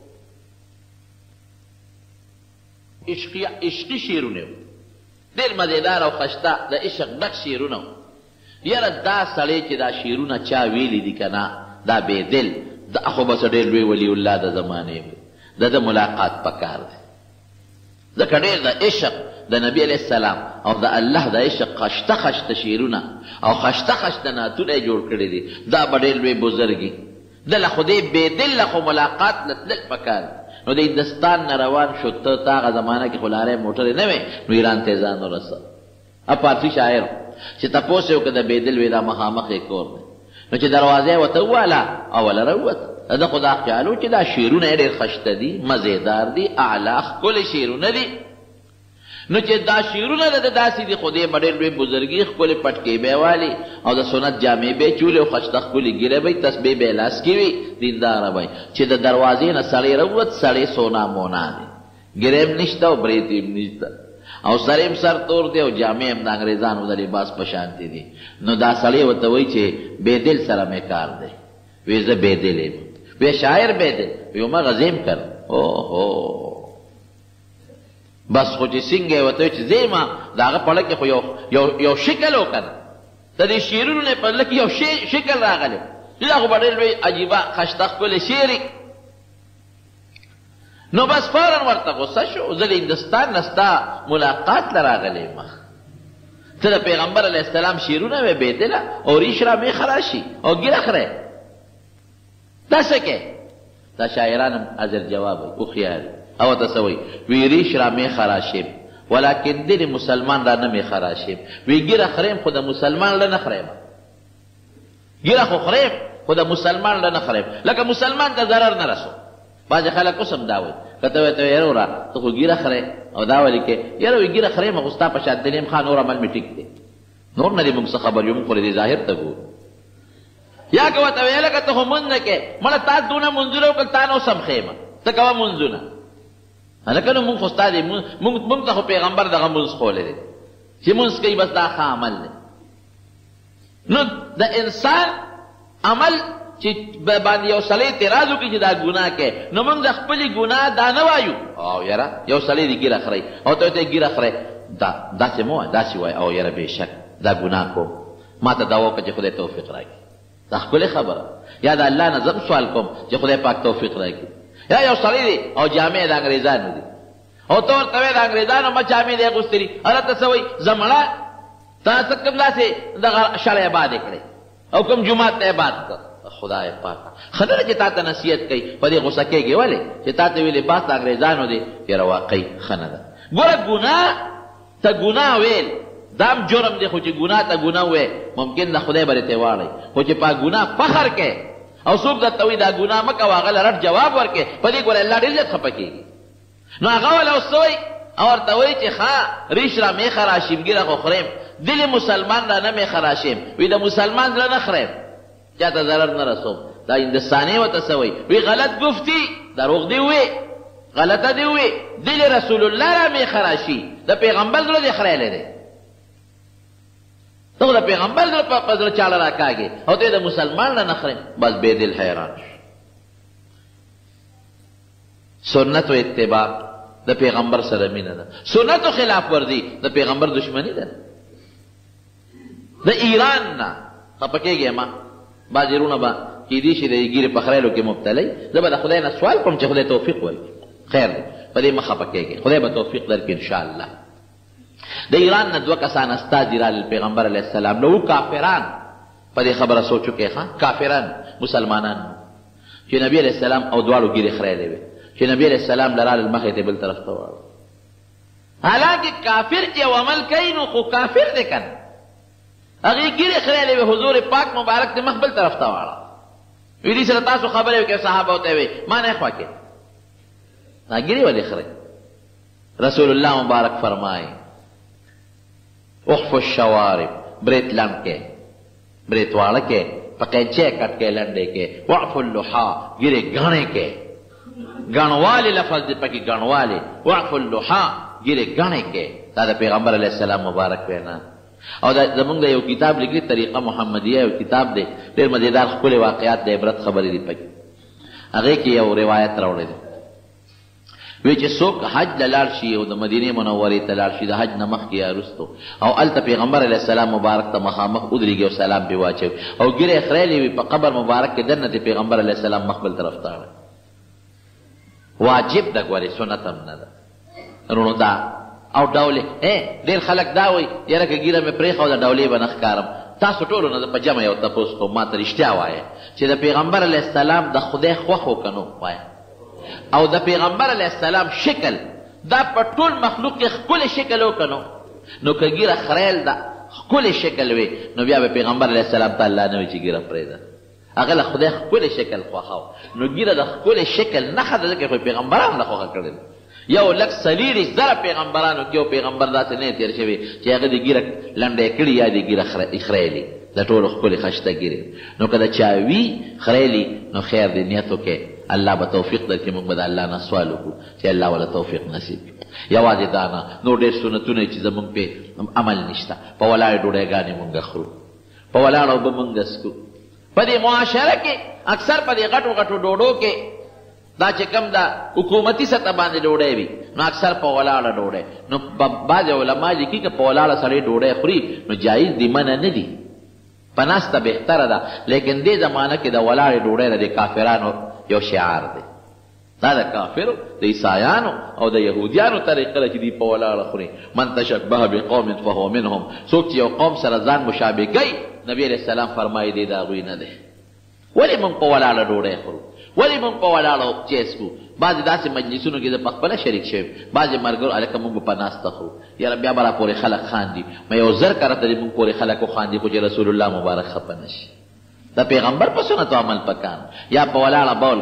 عشقي شعرونه وو ډېر مزېدار او خشته د عشق ډک شعرونه وو یاره دا سړی چې دا شعرونه چا ویلي دي که نه دا بېدل دا خو بس ډېر لوی ولی الله د زمانې د ملاقات پکار دی ځکه ډېر د عشق د نبی علیه السلام او د الله د عشق خشته خشته شعرونه او خشته خشته نعتونه یې جوړ کړي دي دا به ډېر لوی بزرګي دله خو دې بېدله خو ملاقات له تلل پکار نو د هندستان نه روان شو ته هغه زمانه کې خو لارۍ موټرې نه وې نو ایران ته یې ځان ورسه فارسي شاعر چې تپوس یې وکړه د بېدل وې دا مخامخ یې کور دی نو چې دروازه یې ورته وواله اوله راووته ده خو دا خیال و چې دا شعرونه یې ډېر خشته دي مزېدار دي اعلی ښکلې شعرونه دي نو چې دا شعرونه د داسې دي خو دې به ډېر لوی بزرګي ښکلې پټکې به یې والي او د سنت جامې به یې چولې او خشته ښکلې ږیره به یې تسبیح به یې لاس کې وي دینداره به چې د دروازې نه سړی راووت سړی سونا مونا دی ږیره هم نشته او برېت هم نشته او سر هم سر تور دی او جامې هم د انګریزانو د لباس په شانتې دي نو دا سړی ورته وایي چې بېدل سره مې کار دی وی زه بېدل یم وی شاعر بېدل وی ما غزیم کر اوهو بس خو چې څنګه یې ورته چې زه یم د هغه په لکې خو یو شکل و که نه د دې شعرونو نه په لکې یو شکل راغلی چې دا خو به ډېر لوی عجیبه خشته ښکلې شعري نو بس فورا ورته غصه شو زه د هندوستان نه ستا ملاقات له راغلی یم ته د پیغمبر علیه السلام شعرونه وې بېدله او ریش را مې خراشي او ګیره خری دا څه کې دا شاعران هم حاضر جواب وي هوښیار او ته څه وایي وی ریش را مې خراشیم ولیکن دل مسلمان را نه مې خراشیم وی ګیره خریم خو د مسلمان له نه خریم ګیره خو خریم خو د مسلمان له نه خریم لکه مسلمان ته ضرر نه رسو بعضې خلک اوس هم دا وایي کته وته یره ورا ته خو ګیره خره او دا ولي کې یره وی ګیره خره مغستا په شان دلیم خان اور عمل می ټیک دی نور نه دې موږ څه خبر یو موږ پر دې ظاهر ته ګو یا که وته ویل کته هم نه کې مړه تا دونه منځلو کله تا نو سم خېمه ته کوا منځونه هلکه موږ خو ستاسو موږ ته پیغمبر دغه منځ خولې دي چې منځ کوي بس دا ښه عمل دی نو د انسان عمل چې باندې یو سړی اعتراض وکړي چې دا ګناه کوي نو موږ د خپلې ګناه دا نه وایو او یاره یو سړی دې ګیره خوري او ته ورته ګیره خوري داسې مه وایه داسې وایه او یاره بېشک دا ګناه کوم ما ته دا وکړه چې خدای توفیق راکړي دا ښکلې خبره یا د الله نه زه سوال کوم چې خدای پاک توفیق راکړي یا یو سړی دی او جامې د انګریزانو دي او ته ورته وایې د انګریزانو ما جامې دی اغوستلي هلته څه وایي زه مړه تا څه کوم داسې دغه شرع عباد یې کړی او کوم جومات ته عباد کړ خدای پاک خبره چې تا ته نصیحت کوي په دې غوسه کېږي ولې چې تا ته ویلې بس د انګریزانو دی یاره واقعي ښه نه ده ګوره ګناه ته ګناه ویل دا هم جرم دی خو چې ګناه ته ګناه وې ممکن د خدای به درته واړی خو چې په ګناه فخر کې او څوک درته وایي دا ګناه مه کوه هغه له رټ جواب ورکړې په دې ګوره الله ډېر زیات خفه کېږي نو هغه وله اوس څه وایي او ورته وایي چې ښه ریش را میخه راشیم ګیره خو خوریم دل مسلمان را نه میخه راشیم وی د مسلمان زړه نه خوریم چاته ضرر نه رسوم دا هندوستاني ورته څه وایي وی غلط گفتی دروغ دی وی غلطه دی وی دل رسول الله را میخه راشي د پیغمبر زړه دې خریلی دی ته د پیغمبر زړه په زړه چاړه راکاږې او ته د مسلمان نه نه خوریم بس بې دل حیران سنت و اتباع د پیغمبر سره مینه ده سنت و خلاف ورزي د پیغمبر دشمنی ده د ایران نه خفه کېږې ما بعضې وروڼه به کېدی شي د ګیرې په خریلو کې مبتلی زه به د خدای نه سوال کوم چې خدای توفیق ورکړي خیر دی په دې مه خفه کېږې خدای به توفیق درکړي انشاءالله د ایران نه دوه کسان استازي رالل پیغمبر علیه السلام نو کافران په دې خبره سوچ وکړئ ښه کافران مسلمانان چې نبي علیه السلام او دواړو ګیرې خریلې وې چې نبي علیه السلام لرالل مخې ته بل طرف ته واړو حالانکه کافر چې یو عمل کوي نو خو کافر دی که نه هغې ګیرې خریلې وې حضور پاک مبارک دې مخ بل طرف ته واړه وی دې سره تاسو خبرې وکړئ صحابه ورته وې ما نه خوا کې دا ګیرې ولې خرئ رسول الله مبارک فرمایي اخفو الشوارب بریت لنډ کې بریت واړه کې په قینچې کټ کې لنډې کې وعفو اللحا ګیرې ګڼې کې ګڼوالې لفظ دې پکې ګڼوالې وعفو اللحا ګیرې ګڼې کې دا د پیغمبر علیه السلام مبارک وینا او دا زمونږ د یو کتاب لیکلي طریقه محمدیه یو کتاب دی ډېر مزیدار ښکلې واقعات د عبرت خبرې دي پکې هغې کې یو روایت راوړی دی وی چې څوک حج له لاړ شي او د مدینې منورې ته لاړ شي د حج نه مخکې یا وروستو او هلته پیغمبر علیه السلام مبارک ته مخامخ ودرېږي او سلام پرې واچوي او ګیرې خریلې وي په قبر مبارک کې دننه د پیغمبر علیه السلام مخ بل طرف ته اړوي واجب ده ګورې سنت هم نه ده رونو دا او ډولې ډېر خلک دا وایي یاره که ګیره مې پرېښه د ډولې به نه ښکارم تاسو ټولو نه په جمع یو تپوس کوم ما ته رښتیا وایه چې د پیغمبر علیه السلام د خدای خوښ و که نو وایه او د پیغمبر علیه السلام شکل دا په ټول مخلوق کې ښکلی شکل و که نو که ګیره خریل ده ښکلی شکل وي نو بیا به پیغمبر علیه السلام ته الله نه وي چې ګیره پرېږده هغه له خدای ښکلی شکل خوښه نو ګیره د ښکلی شکل نښه ده ځکه خو پیغمبرانو نه خوښه کړې ده یو لږ څلېرویشت زره پیغمبرانو کې یو پیغمبر داسې نه تېر شوي چې هغه د ګیره لنډی کړي یا د ګیره خریلي د ټولو ښکلې ښایسته ګیرې نو که د چا وي خریلي نو خیر دی نیت وکړې الله به توفیق درکړي موږ به د الله نه سوال وکړو چې الله وله توفیق نصیب کړي یوازې دا نه نور ډېر سنتونه چې زموږ پې عمل نشته په ولاړې ډوډۍ مونږ خورو په ولاړو به مونږ څکو په دې معاشره کې اکثر په دې غټو غټو ډوډو کې دا چې کوم دا حکومتي سطح باندې ډوډۍ وي نو اکثر په ولاړه ډوډۍ نو بعضې علما لیکي که په ولاړه سړی ډوډۍ خوري نو جایز دی منع نه دي په ناسته بهتره ده لیکن دې زمانه کې د ولاړې ډوډۍ د کافرانو یو شعار دی دا د کافرو د عیسایانو او د یهودیانو طریقه ده چې دوی په ولاړه خوري من تشبه بقوم فهو منهم څوک چې یو قوم سره ځان مشابه کوي نبي علیه السلام فرمایي دی د هغوی نه دی ولې موږ په ولاړه ډوډۍ خورو ولې موږ په ولاړه چای څکو بعضې داسې مجلسونو کې زه په خپله شریک شویم بعضې ملګرو هلکه موږ به په ناسته خورو یاره بیا به را پورې خلک خاندي ما یو زر کره ته دې موږ پورې خلک وخاندي خو چې رسول الله مبارک خفه نه شي د پیغمبر په سنتو عمل پکار یا په ولاړه بول کول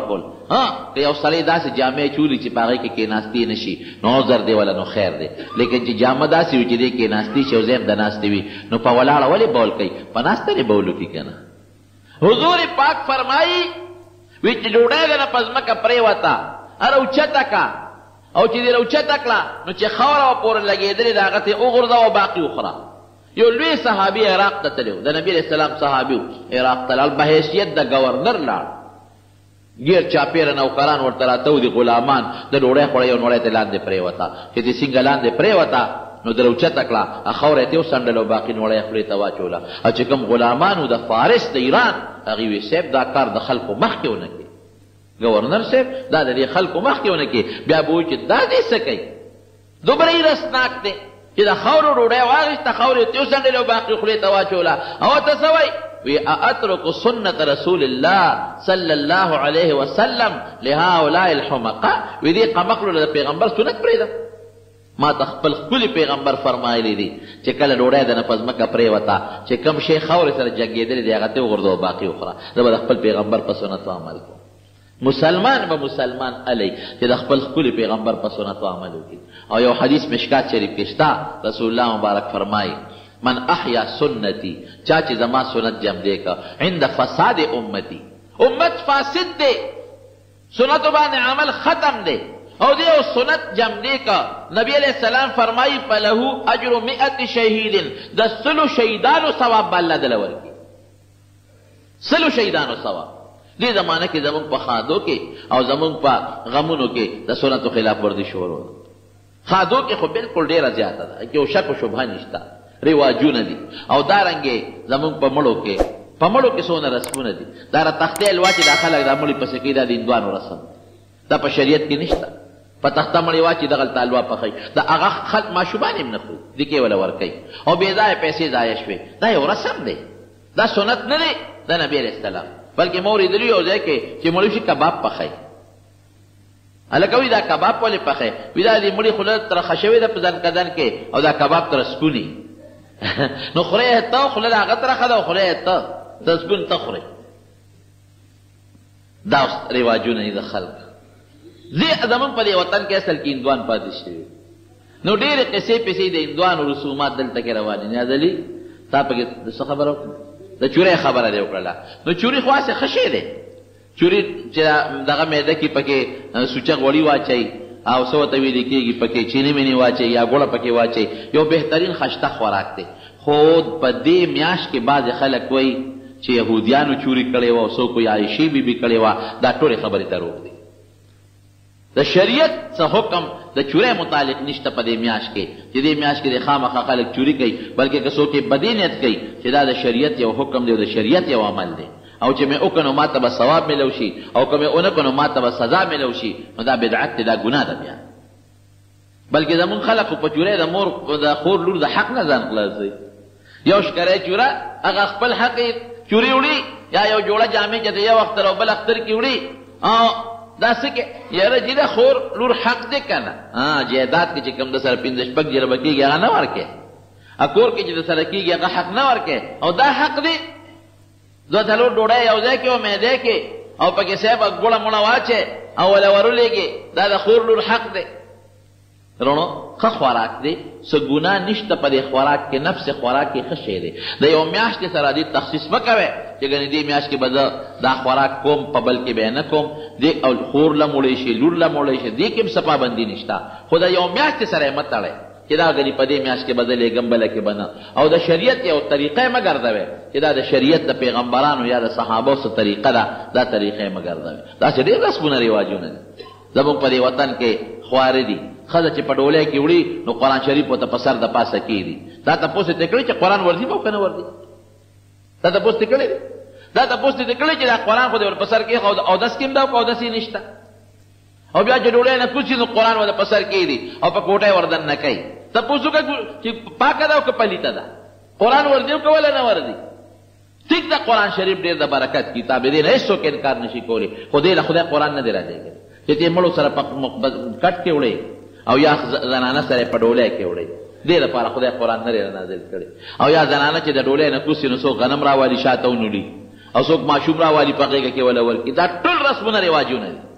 که یو سړی داسې جامې چولي چې په هغې کې کېناستې نه شي نو عذر دی ولا نو خیر دی لیکن چې جامه داسې وي چې دې کېناستې شي او ځای هم د ناستې وي نو په ولاړه ولې بول کوي په ناسته دې بول وکړي که نه حضور پاک فرمایي وی چې ډوډۍ ده نه په ځمکه پرېوته هر اوچته کا او چې دې راوچته کړه نو چې خاوره به پورې لګېدلې د هغه ته یې وغورځوه باقي وخوره یو لوی صحابي عراق ته تللی و د نبي علیه السلام صحابي و عراق ته لاړ په حیثیت د ګورنر لاړ ګیر چاپېره نوکران ورته راته و دي غلامان د ډوډۍ خوړه یو نوړی ته لاندې پرېوته چې د سینګه لاندې پرېوته نو د راوچته کړه خاوره یې ته وڅنډله او باقي نوړی یې خولې ته واچوله او چې کوم غلامان و د فارس د ایران هغې وی صاحب دا کار د خلکو مخکې ونه کړي گورنر صاحب دا د دې خلکو مخکې ونه کړي بیا به وایي چې دا دې څه کوي دومره یې رسناک دی چې د خاورو ډوډۍ واخېسته خاورې یې وڅنډلې او باقي خولې ته واچوله او ته څه وایي وی اترک سنت رسول الله صلی الله علیه وسلم لهؤلاء الحمقاء وی دې قمقلو د پیغمبر سنت پرېږدم ما ته خپل ښکلي پیغمبر فرمایلی دي چې کله ډوډۍ د نه په ځمکه پرېوته چې کوم شی خاورې سره جګېدلی دی هغه ته وغورځوه باقي وخوره زه به د خپل پیغمبر په سنتو عمل کوم مسلمان به مسلمان علی چې د خپل ښکلي پیغمبر په سنتو عمل وکړي او یو حدیث مشکات شریف کې شته رسول الله مبارک فرمایي من احیا سنتی چا چې زما سنت جم دی که عند فساد امتی امت فاسد دی سنتو باندې عمل ختم دی او دی او سنت جم دی که نبی علیہ السلام فرمایي فله اجر 100 شهید د 100 شهیدانو ثواب به الله دله ورکړي 100 شهیدانو ثواب دې زمانه کې زمونږ په خادو کې او زمونږ په غمونو کې د سنتو خلاف ورزي شروع ده خادو کې خو بالکل ډېره زیاته ده کې یو شک و شبهه نشته رواجونه دي او دارنګې زمونږ په مړو کې څونه رسمونه دي دا را تختې الوا چې دا خلک دا مړي پسې کوي دا د هندوانو رسم دا په شریعت کې نشته په تخته مړی واچي دغلته الوا پخوي د هغه خلک ماشومان هم نه خوري دې کې وله ورکوي او بې ځایه پیسې ضایع شوې دا یو رسم دی دا سنت نه دی د نبي علیه السلام بلکې ما اورېدلي یو ځای کې چې مړی شي کباب پخوي هلکه وایي دا کباب ولې پخوي وایي دا د مړي خوله ترخه شوې ده په ځنکدن کې او دا کباب تر سپوني نو خوله یې ته خوله د هغه ترخه ده او خوله یې ته د سپون ته خورې دا رواجونه دي د خلک زمونږ په دې وطن کې اصل کې هندوان پاتې شوي نو ډېرې قصې پسې د هندوانو رسومات دلته کې روانې نیاز علي تا پکې د څه خبره وکړه د چورۍ خبره دې وکړله نو چوري خو هسې ښه شی دی چوري چې دغه معده کې پکې سوچه غوړي واچوي او څه ورته ویلې کېږي پکې چینی مینی واچوي یا ګوړه پکې واچوي یو بهترین خشته خوراک دی خو په دې میاشت کې بعضې خلک وایي چې یهودیانو چوري کړې وه او څوک وایي عایشې بیبي کړې وه دا ټولې خبرې دروغ دي د شریعت څه حکم د چورۍ متعلق نشته په دې میاشت کې چې دې میاشت کې د خامخا خلک چوري کوي بلکې که څوک یې بدې نیت کوي چې دا د شریعت یو حکم دی او د شریعت یو عمل دی او چې مې وکړو ما ته به ثواب میلو شي او که مې ونه کړو ما ته به سزا میلو شي نو دا بدعت دی دا ګناه ده بیا بلکې زمونږ خلک خو په چورۍ د مور د خور لور د حق نه ځان خلاصوي یو ښکری چوره هغه خپل حق یې چوري وړي یا یو جوړه جامې چې د یو اختر او بل اختر کې وړي دا څه کې یاره چې د خور لور حق دی که نه جایداد کې چې کوم د سره 5 شپږ جلبه کېږي هغه نه ورکې کور کې چې د سره کېږي هغه حق نه ورکې او دا حق دی 2-3 ډوډۍ یو ځای کې او معدې کې او پکې صاحب ګوړه مړه واچې او وله ورولېږي دا د خور لور حق دی رونو ښه خوراک دی څه ګناه نشته په دې خوراک کې نفس خوراک کې ښه شی دی د یو میاشتې سره دې تخصیص مه کوئ چې ګنې دې میاشت کې به زه دا خوراک کوم په بل کې به یې نه کوم دې او خور له موړی شي لور له موړی شي دې کې هم څه پابندي نشته خو د یو میاشتې سره یې مه تړئ چې دا ګنې په دې میاشت کې به زه لېږم بله کې به نه او د شریعت یو طریقه یې مه ګرځوئ چې دا د شریعت د پیغمبرانو یا د صحابو څه طریقه ده دا طریقه یې مه ګرځوئ داسې ډېر رسمونه رواجونه دي زموږ په دې وطن کې خوارې دي ښځه چې په ډولۍ کې وړي نو قرآن شریف ورته په سر د پاسه کېږدي دا تپوس یې کړی چې قرآن ورځي به او که نه ورځي دا تپوس یې کړی دی دا تپوس یې کړی چې دا قرآن خو دې ور په سر کېښه او اودس کې هم دا او اودس یې نشته او بیا چې ډوډۍ نه کوچي نو قرآن ورته په سر کېږدي او په کوټه یې وردن نه کوي تپوس وکړه چې پاکه ده او که پلیته ده قرآن ورځي او که وله نه ورځي ټیک ده قرآن شریف ډېر د برکت کتاب دی نه هېڅوک انکار نشي کولی خو دې له خدای قرآن نه دی راځېږي چې ته مړو سره کټ کې وړې او یا زنانه سره په ډولۍ کې وړي دې لپاره خدای قرآن نه دی نازل کړی او یا زنانه چې د ډولۍ نه کوسي نو څوک غنم راوالي شاته ونولي او څوک ماشوم راوالي په غېږه کې وله ورکړي دا ټول رسمونه رواجونه دي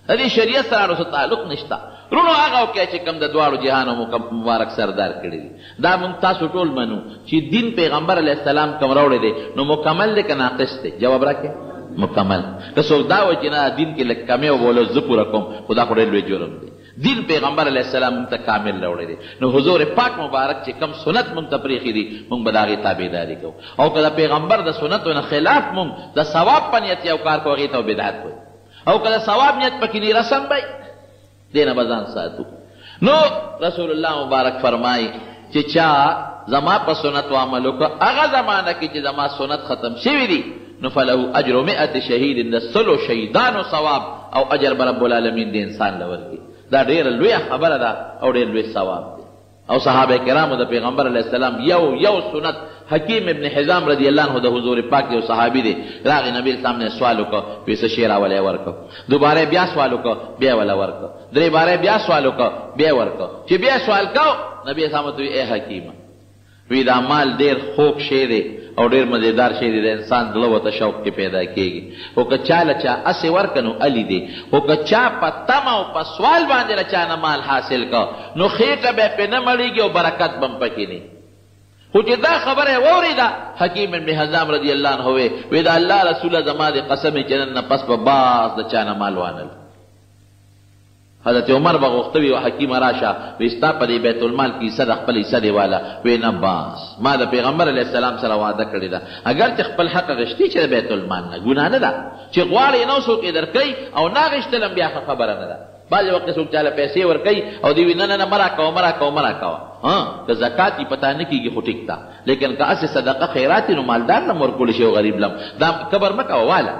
د دې شریعت سره څه تعلق نشته. رونو هغه وکړه چې کوم د دواړو جهانو مبارک سردار کړي دي. دا موږ تاسو ټول منو چې دین پیغمبر علیه السلام کوم راوړی دی نو مکمل دی که ناقص دی؟ جواب راکړئ. مکمل. که څوک دا وایي چې نه دین کې لږ کمی وبولو زه پوره کوم، خو دا خو ډېر لوی جرم دی. دین پیغمبر علیه السلام موږ ته کامل راوړی دی. نو حضور پاک مبارک چې کم سنت موږ ته پرېښي دي موږ به د هغې تابعداري کوو. او که د پیغمبر د سنتو نه خلاف موږ د ثواب په نیت یو کار کوو هغې ته بدعت وایي. او که د ثواب نیت پکې نه رسم وی دې نه به ځان ساتو. نو رسول الله مبارک فرمایي چې چا زما په سنتو عمل وکړه هغه زمانه کې چې زما سنت ختم شوي دي نو فله اجر 100 شهید د 100 شهیدانو ثواب او اجر به رب العالمین د انسان له ورکړي. دا ډېره لویه خبره ده او ډېر لوی ثواب دی. او صحابه کرامو د پیغمبر علیه السلام یو سنت حکیم ابن حزام رضی الله عنه د حضور پاک یو صحابي دی راغی نبی سامنے سوال وکړ وی څه شی راولی ورکړ. دوباره بیا سوال وکړ بیا وله ورکړ. درې باره بیا سوال وکړ بیا ورکړ. چې بیا سوال کو نبی سامنے وی ای حکیمه وی دا مال ډېر خوږ شی دی او ډېر مزیدار شی دی د انسان زړه ورته شوق کې پیدا کېږي. خو که چا له چا هسې ورکړه نو علي دی. خو که چا په تمه او په سوال باندې له چا نه مال حاصل کړه نو خېټه به پرې نه مړېږي او برکت به هم پکې نه. خو چې دا خبره یې واورېده حکیم ابن حزام رضی الله عنه وی د الله رسوله زما د قسمې چې نن نه پس به باز د چا نه مال وانل. حضرت عمر به غوښته وي حکیمه راشه وی ستا په دې بیت المال کې حصه د خپل حصه دی واله. وی نه باس ما د پیغمبر علیه السلام سره وعده کړې ده اگر چې خپل حق غشتي چې د بیت المال نه ګناه نه ده چې غواړې نو څوک یې درکوي او نه غشتل هم بیا ښه خبره نه ده. بعضې وخت څوک چاله پیسې ورکوي او دوی وي نه نه مه راکوه مه راکوه مه راکوه. که زکات یې پته نه کېږي خو ټیک ده لیکن که هسې صدقه خیرات یې نو مالدار نه م ورکولی شي او غریب لم دا کبر مه کوه واله.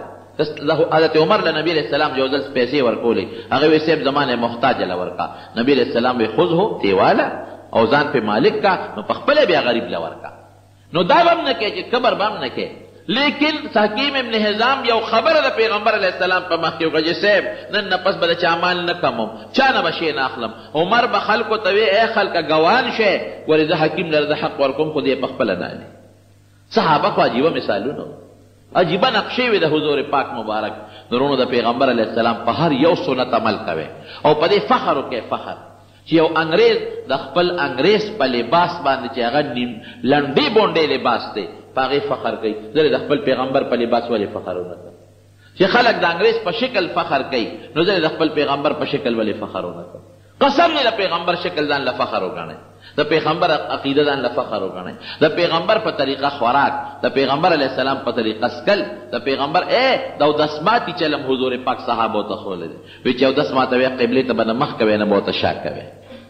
حضرت عمر له نبی علیہ السلام یو ځل پیسې ورکولې هغه وی صاحب زمانه محتاج له ورکا. نبی علیہ السلام وی خذه دیواله او ځان په مالک کا نو په خپل بیا غریب له ورکا. نو دا هم نه کې چې کبر به هم نه کې. لیکن حکیم ابن حزام یو خبره د پیغمبر علیہ السلام په مخ کې وکړه چې صاحب نن نه پس به د چا مال نه کموم چا نه به شی نه اخلم. عمر به خلکو ته وی ای خلکه ګوان شئ ولې زه حکیم لره د حق ورکوم خو دې په خپله نه علي. صحابه خو عجیبه مثالونه عجیبه نقشې وې د حضور پاک مبارک. نورونو د پیغمبر علیه السلام په هر یو سنت عمل کوي او په دې فخر وکړي فخر چې یو انګریز د خپل انګریز په لباس باندې چې هغه لنډې بونډې لباس دی په هغې فخر کوي. زه د خپل پیغمبر په لباس ولې فخر ونه کړم؟ چې خلک د انګریز په شکل فخر کوي نو زه د خپل پیغمبر په شکل ولې فخر ونه کړم؟ قسم دې د پیغمبر شکل ځان له فخر وګڼئ، د پیغمبر عقیده ځان له فخر وګڼئ، د پیغمبر په طریقه خوراک، د پیغمبر علیه السلام په طریقه سکل، د پیغمبر د اودس ماتي چلم حضور پاک صحابو ته ښوولی دی. وایي چې اودس ماتوې قبلې ته به نه مخ کوې نه به ورته شا کوې،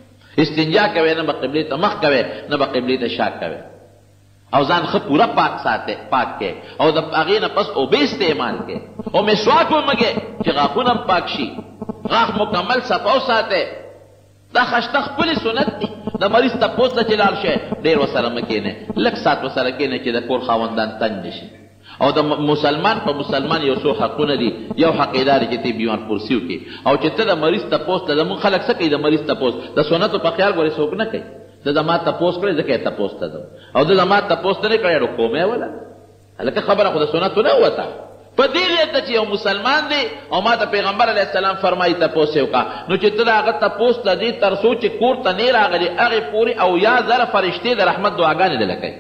استنجا کوې نه به قبلې ته مخ کوې نه به قبلې ته شا کوې، او ځان ښه پوره پاک ساتې پاک کې، او د هغې نه پس اوبه استعمال کې، او مسواک ومږې چې غاښونه هم پاک شي، غاښ مکمل صفا وساتې. دا خشته خپلې سنت دي. د مریض تپوس ته چې لاړ شئ ډېر ورسره مه کښېنئ، لږ ساعت ورسره کښېنئ چې د کور خاوندان تنګ نه شي. او د مسلمان په مسلمان یو څو حقونه دي. یو حق یې دا دی چې ته بیمار پرسي وکړي، او چې ته د مریض تپوس ته زمونږ خلک څه کوي؟ د مریض تپوس د سنتو په خیال ګورې څوک نه کوي. د زما تپوس کړی ځکه یې تپوس ته ځم، او د زما تپوس ته نه کړی نو کومې وله هلکه خبره خو د سنتو نه وته. په دې نیت چې یو مسلمان دی او ما ته پیغمبر علیه السلام فرمایي تپوس یې وکړه، نو چې ته د هغه تپوس ته ځې تر څو چې کور ته نه راغلې هغې پورې او یا زره فرشتې د رحمت دعاګانې دله کوي.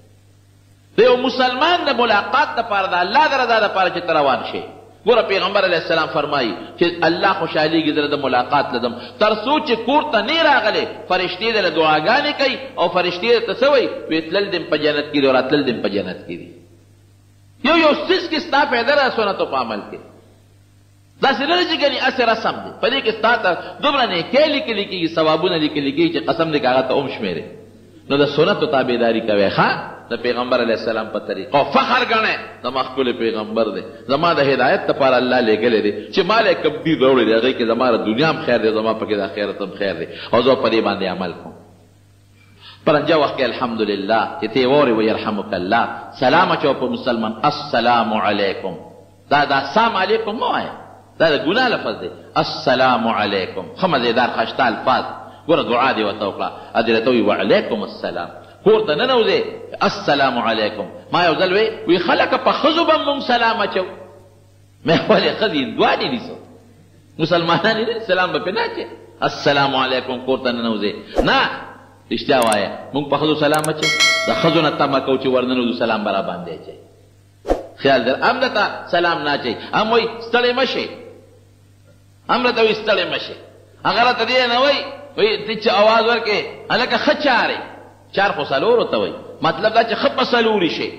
د یو مسلمان د ملاقات دپاره د الله د رضا دپاره چې ته روان شې. ګوره پیغمبر علیه السلام فرمایي چې الله خوشحالېږي زه د ملاقات لدم تر څو چې کور ته نه راغلې فرشتې دله دعاګانې کوي، او فرشتې درته څه وایي؟ وایي تلل دې په جنت کې دي او راتلل دې په جنت کې دي. یو څیز کې ستا پیدا را سنتو په عمل کې داسې نه ده چې ګنې هسې رسم دی، په دې کې ستا ته دومره نیکۍ لیکلي کېږي، ثوابونه لیکلي کېږي چې قسم دی که هغه ته هم شمېرې. نو د سنتو تابعداري کوئ ښه د پیغمبر علیه السلام په طریقه، او فخر ګڼئ زما ښکلی پیغمبر دی، زما د هدایت دپاره الله لېږلی دی چې ما له کوم دین راوړی دی هغې کې زما د دنیا هم خیر دی، زما پکې د آخرت هم خیر دی، او زه په دې باندې عمل کوم. پرنجه وخت کې الحمدلله چې ته یې واورې ویرحمک الله سلام اچوه په مسلمان السلام علیکم. دا سلام علیکم مه وایه، دا د ګناه لفظ دی. السلام علیکم ښه مزېدار ښایسته الفاظ. ګوره دعا دې ورته وکړه، ادې راته ووایي وعلیکم السلام. کور ته ننوځې السلام علیکم. ما یو ځل وی خلکه په ښځو به مونږ سلام اچو. مې ولې ښځې هندوانې نیسو؟ مسلمانان دي سلام به نه چې السلام علیکم کور ته ننوځې نه رښتیا وایه موږ په ښځو سلام اچوو د ښځو نه تمه کوو چې ورننوځو سلام به راباندې اچوي خیال در هم درته سلام نه اچوي هم وایي ستړی مه شئ هم راته وایي ستړی مه شئ هغه راته دې نه وایي ته چې اواز ورکړې هلکه ښه چارې چار خو څلورو ته وایي مطلب دا چې ښه په څلوري شي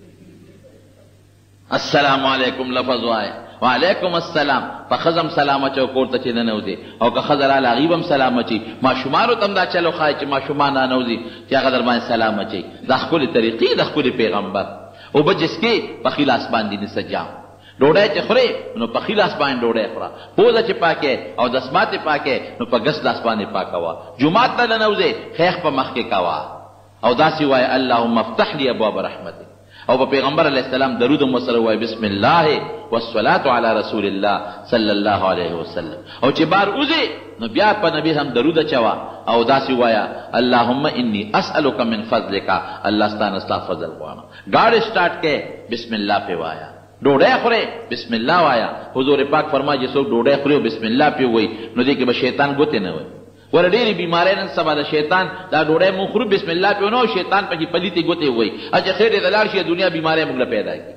السلام علیکم لفظ وایه وعلیکم السلام په ښځم سلام اچو کور ته چې ننوځي او که ښځه راله هغې به هم سلام اچي ماشومانو ته هم دا چلو ښایي چې ماشومان رانوځي چې هغه در باندې سلام اچوي دا ښکلې طریقې د ښکلې پیغمبر اوبه جسکې په ښي لاس باندې نیسه جام ډوډۍ چې خورې نو په ښي لاس باندې ډوډۍ خوره پوزه چې پاکې او دسمات یې پاکې نو په ګس لاس باندې پاکوه جومات ته ننوځې خیخ په مخ کې کوه او داسې وایه اللهم افتح لي ابواب رحمتک او په پیغمبر علیه السلام درود هم ورسره وایي بسم الله والصلاة علی رسول الله صلی الله علیه وسلم او چې بار وځې نو بیا په نبی هم درود اچوه او داسې وایه اللهم انی اسألک من فضلک الله ستا نه ستا فضل غواړم ګاډی سټارټ کې بسم الله پې وایه ډوډۍ خورې بسم الله وایه حضور پاک فرمایي چې څوک ډوډۍ خوري او بسم الله پې وایي نو دې کې به شیطان ګوتې نه وایي ور ډېرې بیمارۍ نن سبا د شیطان دا ډوډۍ مونږ خورو بسم الله پې ونه او شیطان پکې پلیتې ګوتې وایي چې خیر دې ته لاړ شي دنیا بیمارۍ موږ له پیدا کړي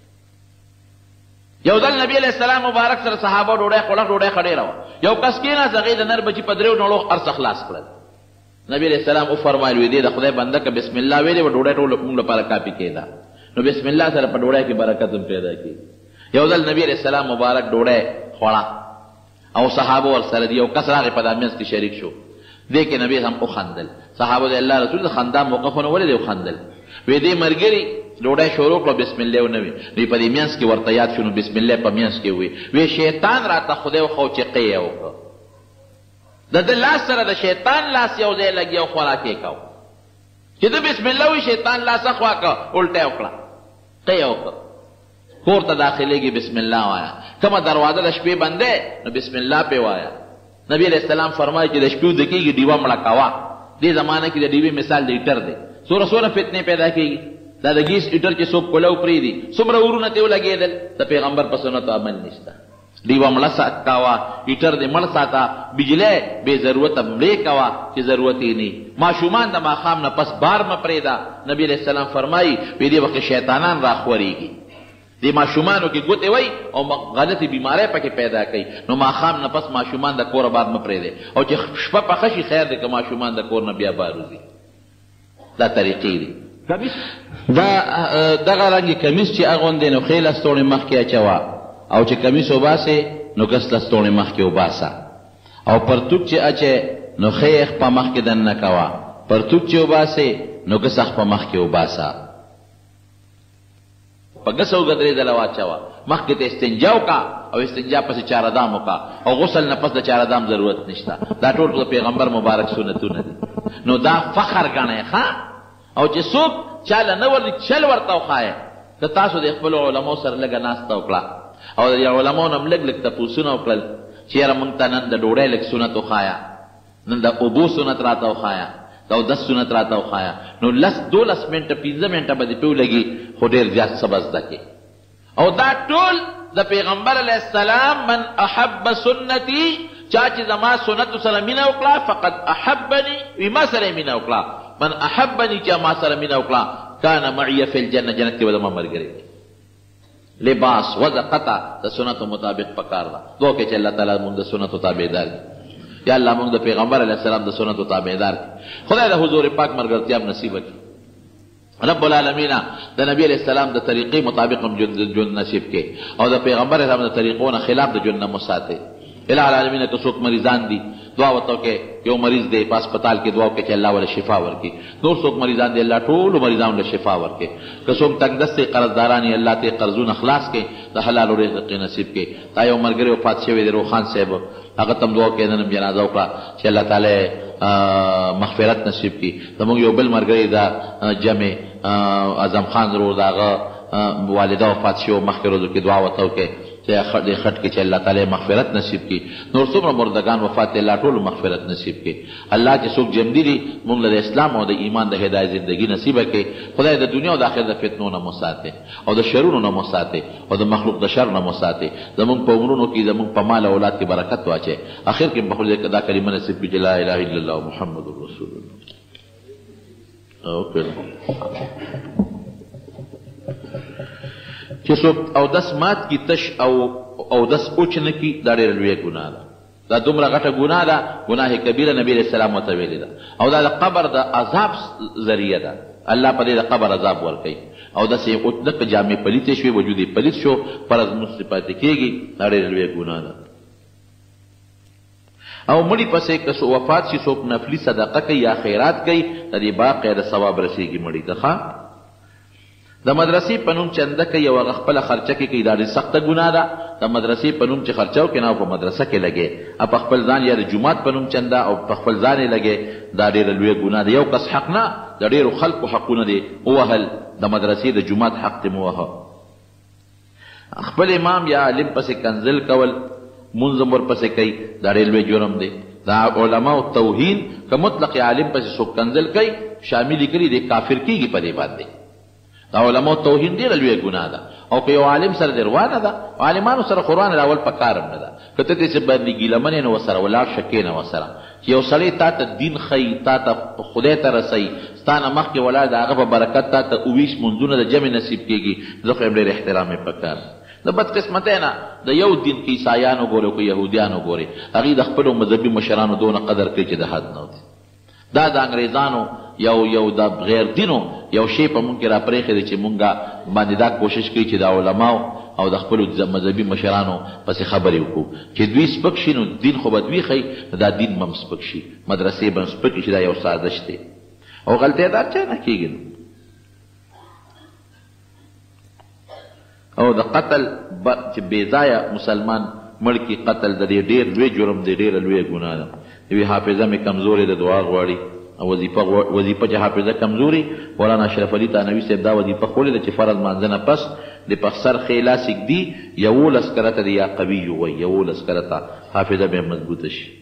یو ځل نبي علیه السلام مبارک سره صحابه ډوډۍ خوړه ډوډۍ ښه ډېره وه یو کس کېناست هغې د نر بچي په درېو نړو هر څه خلاص کړل نبي علیه السلام وفرمایل وی دې د خدای بنده که بسم الله ویلې وه ډوډۍ ټول موږ لپاره کافي کېده نو بسم الله سره په ډوډۍ کې برکت هم پیدا کېږي یو ځل نبي علیه السلام مبارک ډوډۍ خوړه او صحابه ورسره دي یو کس راغی په دا منځ کې شریک شو دې کې نبی هم وخندل صحابه د الله رسول د خندا موقفونه ولې دې وخندل وی دې ملګري ډوډۍ شروع کړه بسم الله ونه وي دوی په دې منځ کې ورته یاد شو نو بسم الله په منځ کې وی شیطان راته خدای وښو چې قیه وکړه د ده لاس سره د شیطان لاس یو ځای لګي او خوراک یې کو چې د بسم الله وي شیطان لاس خوا کړه الټه وکړه قیه وکړه کور ته داخلېږي بسم الله وایه کومه دروازه د شپې بندې نو بسم الله پې وایه نبی علیہ السلام فرمایي چې د شپې اوده کېږي ډیوه مړه کوه دې زمانه کې د ډیوې مثال د هیټر دی څومره فتنې پیدا کېږي دا د ګیس هیټر چې څوک کولو پرېږدي څومره ورونه ترې ولګېدل د پیغمبر په سنتو عمل نشته ډیوه مړه کوه هیټر دې مړ ساته بجلی بې ضرورته مړې کوه چې ضرورت یې نه ماشومان د ماښام نه پس بار مه پرېږده نبي علیہ السلام فرمایي په دې وخت کې شیطانان راخورېږي دې ماشومانو کې ګوتې وای او غلطې بیمارۍ پکې پیدا کوي نو ماښام نه پس ماشومان د کوره باد مه پرېږدئ او چې شپه پخه شي خیر دی که ماشومان د کور نه بیا بار وځي دا طریقې دي دا دغه رنګې کمیس چې اغوندې نو ښې لستوڼې مخکې اچوه او چې کمیس وباسې نو ګس لستوڼې مخکې وباسه او پرتوک چې اچې نو ښې یخ په مخکې دننه کوه پرتوک چې وباسې نو ګس اخ په مخکې وباسه په ګس او ګدرېدله واچوه مخکې ته استنجا وکړه او استنجا پسې چارهدام وکړه او غسل نه پس د چارهدام ضرورت نشته دا ټول د پیغمبر مبارک سنتونه دي نو دا فخر ګڼئ ښه او چې څوک چاله نه ورځي چل ورته وښایه که تاسو د خپلو علماو سره لږه ناسته وکړه او د علماو نه هم لږ لږ تپوسونه وکړل چې یاره مونږ ته نن د ډوډۍ لږ سنت وښایه نن د اوبو سنت راته وښایه د اودس سنت راته وښایه نو 10-12 منټه 15 منټه به دې پې ولګي خو ډېر زیات څه به زده کړې او دا ټول د پیغمبر علیه السلام من احب سنتي چا چې زما سنتو سره مینه وکړه فقد احبني وي ما سره یې مینه وکړه من احبني چا ما سره مینه وکړه کان معي فی الجنه جنت کې به زما ملګری لباس وضع قطع د سنتو مطابق پکار ده دعا کې چې الله تعالی مونږ د سنتو تابعدار یا الله مونږ د پیغمبر علیه السلام د سنتو تابعدار خدای د حضور پاک مرګرتیا نصیب کړي رب العالمین د نبی علیہ السلام د طریقې مطابق هم ژوند نصیب کې او د پیغمبر علیہ السلام د طریقو نه خلاف د ژوند نه مو ساتي الہ العالمین که څوک مریضان دي دعا وته کې یو مریض دی په هسپتال کې دعا وکړي چې الله ولا شفا ورکړي نور څوک مریضان دي الله ټولو مریضانو له شفا ورکړي که څوک تنګ دستې قرضداران یې الله ته قرضونه خلاص کړي د حلال رزق نصیب کړي دا یو ملګری وفات شوی دی روخان صاحب هغه تم دعا کې نن جنازه وکړه چې الله تعالی مغفرت نصیب کړي زموږ یو بل ملګری دا جمع اعظم خان ورور د هغه والده وفات شوه مخکې ورځو کې دعا ورته وکړئ دې خټ کې چې الله تعالی مغفرت نصیب کړي. نور څومره مردگان وفات الله ټول مغفرت نصیب کړي. الله چې څوک جمدي دي موږ له اسلام او د ایمان د هدایت زندگی نصیب کړي. خدای د دنیا او د آخرت د فتنو نه مو ساتي او د شرونو نه مو ساتي او د مخلوق د شر نه مو ساتي. زموږ په عمرونو کې زموږ په مال او اولاد کې برکت واچي. اخر کې به خدای دا کلمه نصیب کړي لا اله الا الله محمد رسول الله. اوکې چې څوک اودس مات کی تش او اودس اوچ نه کی دا ډېره لویه ګناه ده. دا دومره غټه ګناه ده، ګناه کبیره. نبی علیه السلام ورته ویلې ده او دا د قبر د عذاب ذریعه ده. الله په دې د قبر عذاب ورکوي. او داسې اوچ نه که جامې پلیتې شوې وجود یې پلیت شو فرض مونځ پاتې کېږي، دا ډېره لویه ګناه ده. او مړي پسې که وفات شي څوک نفلي صدقه کوي یا خیرات کوي د دې باقی د ثواب رسېږي مړي ته. ښه د مدرسې په نوم چنده کوي او هغه خپله خرچه کې کوي، دا ډېر سخته ګناه ده. د مدرسې په نوم چې خرچه وکړي نه په مدرسه کې لګې او په خپل ځان یا د جومات په نوم چنده او په خپل ځان یې لګې، دا ډېره لویه ګناه ده. یو کس حق نه، د ډېرو خلکو حقونه دي ووهل. د مدرسې د جومات حق دې مو وهه. خپل امام یا عالم پسې کنزل کول مونځ هم ورپسې کوي، دا ډېر لوی جرم دی. دا علماو توهین که مطلق عالم پسې څوک کنزل کوي شاملي کړي دی کافر کېږي په دې باندې. دا علماو توهین ډېره لویه ګناه ده. او که یو عالم سره دې روانه ده، عالمانو سره قرآن راول په کار هم نه ده. که ته داسې باندې ګیله منې نو ورسره ولاړ شه کښېنه ورسره. چې یو سړی تا ته دین ښیي، تا ته خدای ته رسوي، ستا نه مخکې ولاړ د هغه په برکت تا ته 19 مونځونه د جمع نصیب کېږي. زه خو یم ډېر احترام یې په کار. د بدقسمتۍ نه د یو دین کې عیسایانو ګورې او که یهودیانو ګورې، هغوی د خپلو مذهبي مشرانو دونه قدر کوي چې د حد نه وتي. دا د انګریزانو یو د غیر دینو یو شی په مونږ کې را پرېښی دی چې مونږ باندې دا کوشش کوي چې د علماو او د خپلو مذهبي مشرانو پسې خبرې وکړو چې دوی سپک شي نو دین خو به دوی ښیي، دا دین به هم سپک شي، مدرسې به هم سپکې شي. دا یو سازش دی او غلطۍ دا چا نه کېږي. او د قتل چې بېځایه مسلمان مړ کي قتل د دې ډېر لوی جرم دی، ډېره لویه ګناه ده. یوې حافظه مې کمزورې د دعا غواړي او وظیفه چې حافظه کمزوري، مولانا اشرف علي تانوي صاحب دا وظیفه ښولې ده چې فرض مانځه نه پس د په سر ښې لاس ږدي 11 کرته د یا قوي وایي 11 کرته حافظه به مضبوطه شي.